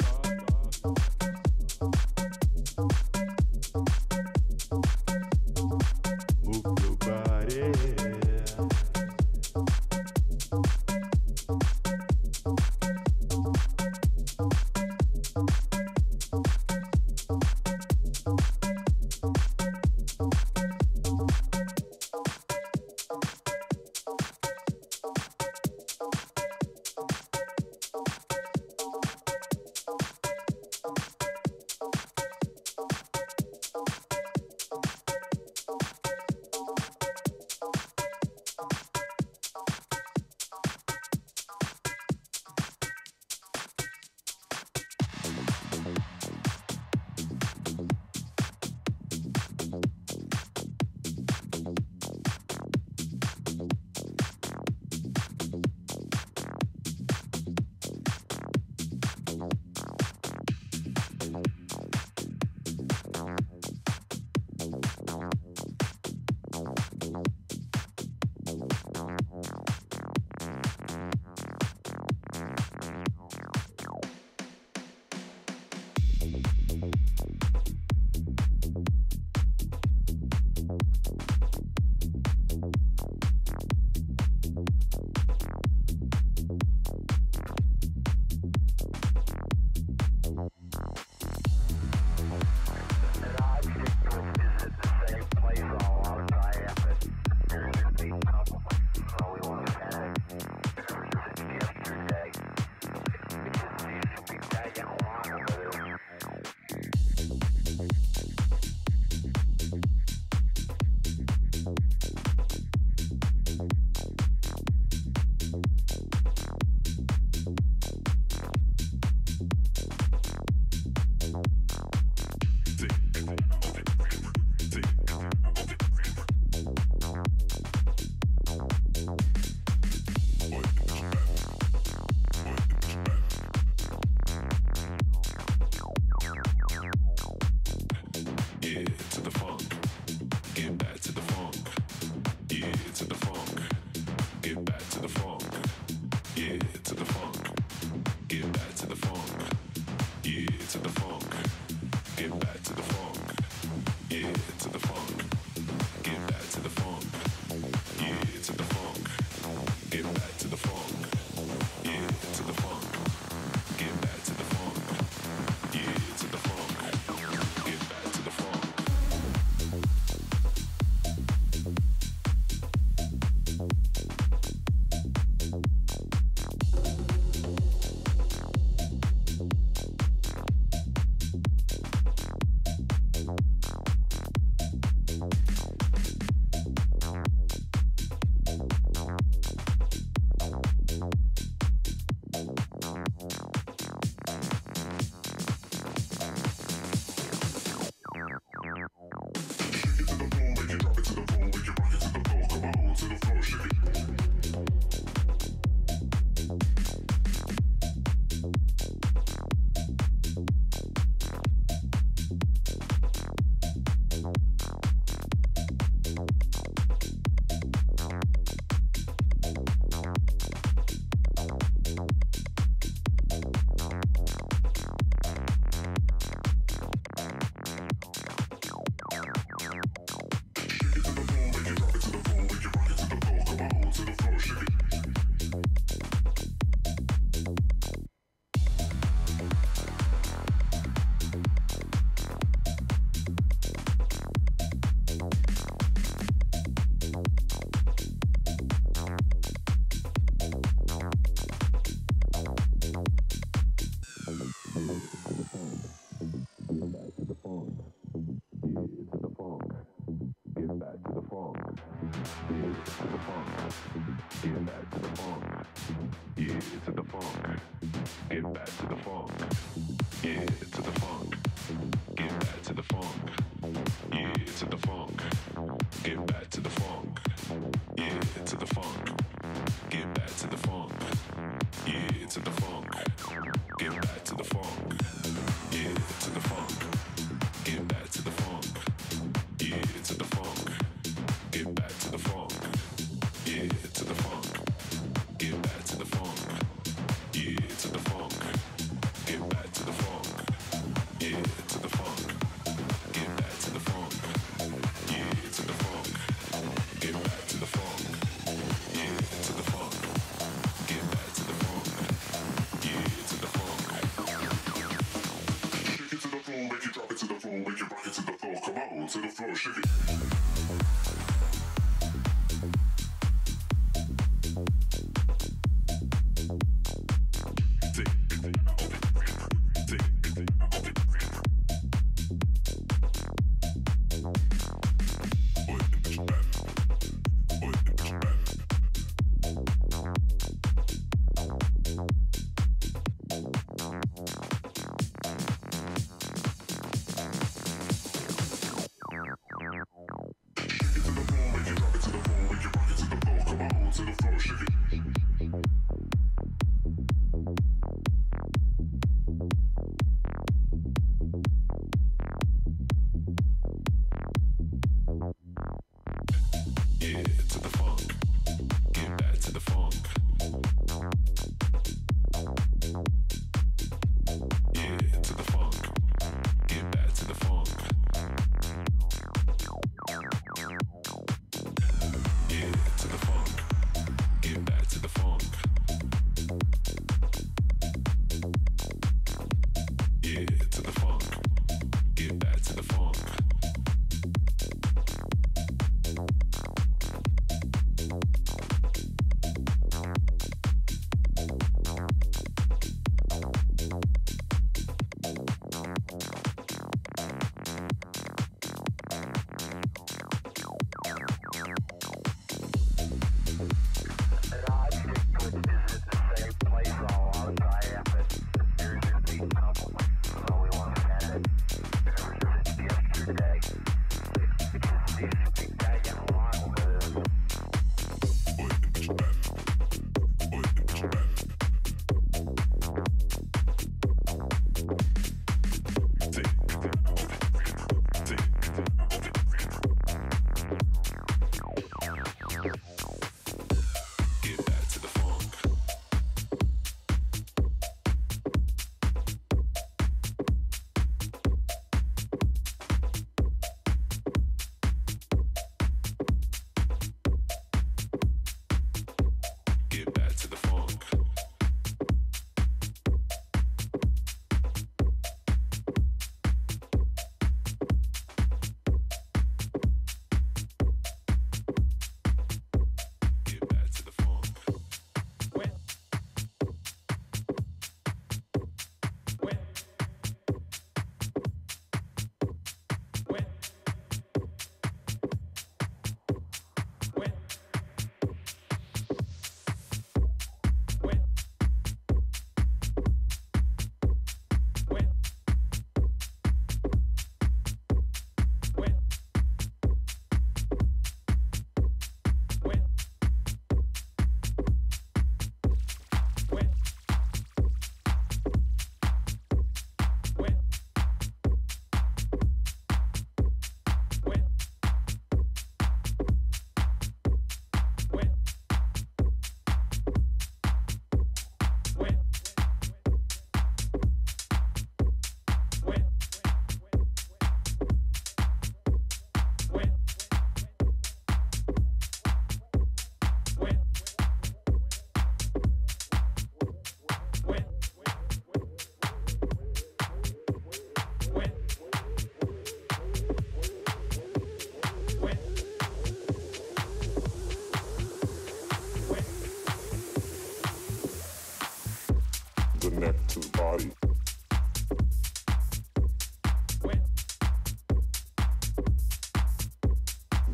Get back to the funk. Yeah, to the funk. Get back to the funk. Yeah, to the funk. Get back to the funk. Yeah, to the funk. Get back to the funk. Yeah, to the funk. Get back to the funk. Yeah, to the funk. Get back to the funk. Yeah, to the funk. Get back to the funk. Yeah, to the funk. Get back to the funk.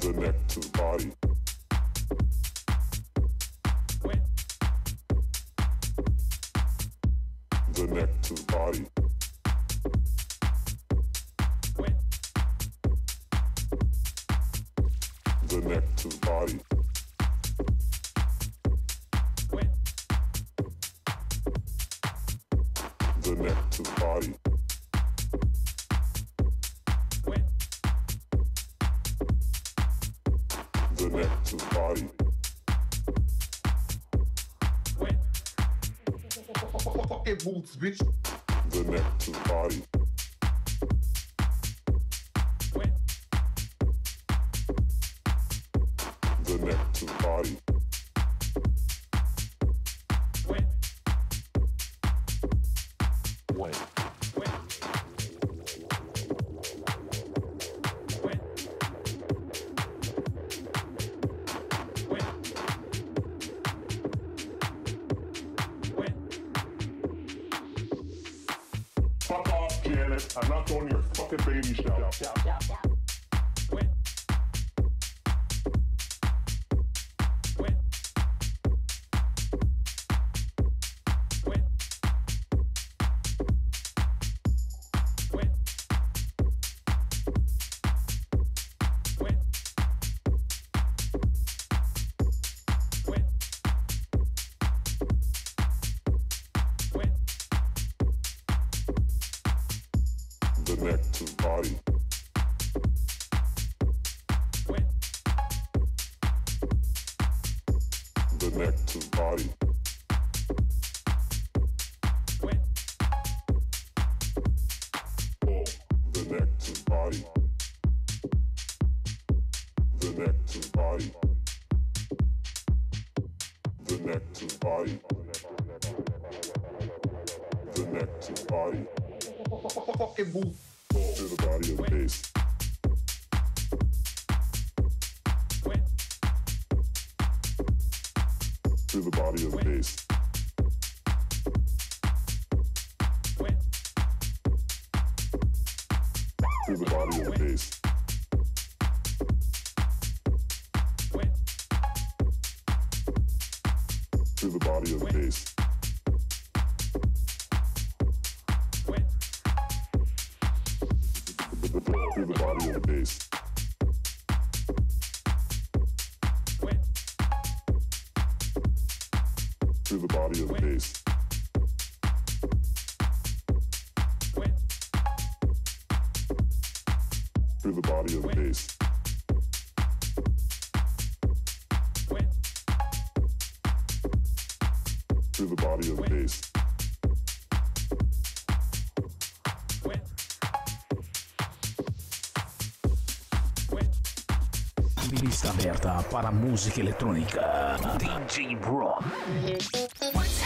The neck to the body. The neck to the body. The neck to the body. The neck to the body. The neck to the body. Fucking boots, bitch. The neck to the body. The neck to the body. When. Fuck off, Janet. I'm not going to your fucking baby shower. The neck to the body. The neck to the body. Oh, the neck to the body. The neck to the body. The neck to the body. The neck to the body. Fucking boots. To the body of the bass. To the body of the bass. To the body of the bass. To the body of the bass. To the body of the bass. To the body of the bass. To the body of the bass. To the body of the bass. Lista aberta para música eletrônica. DJ Ron. What's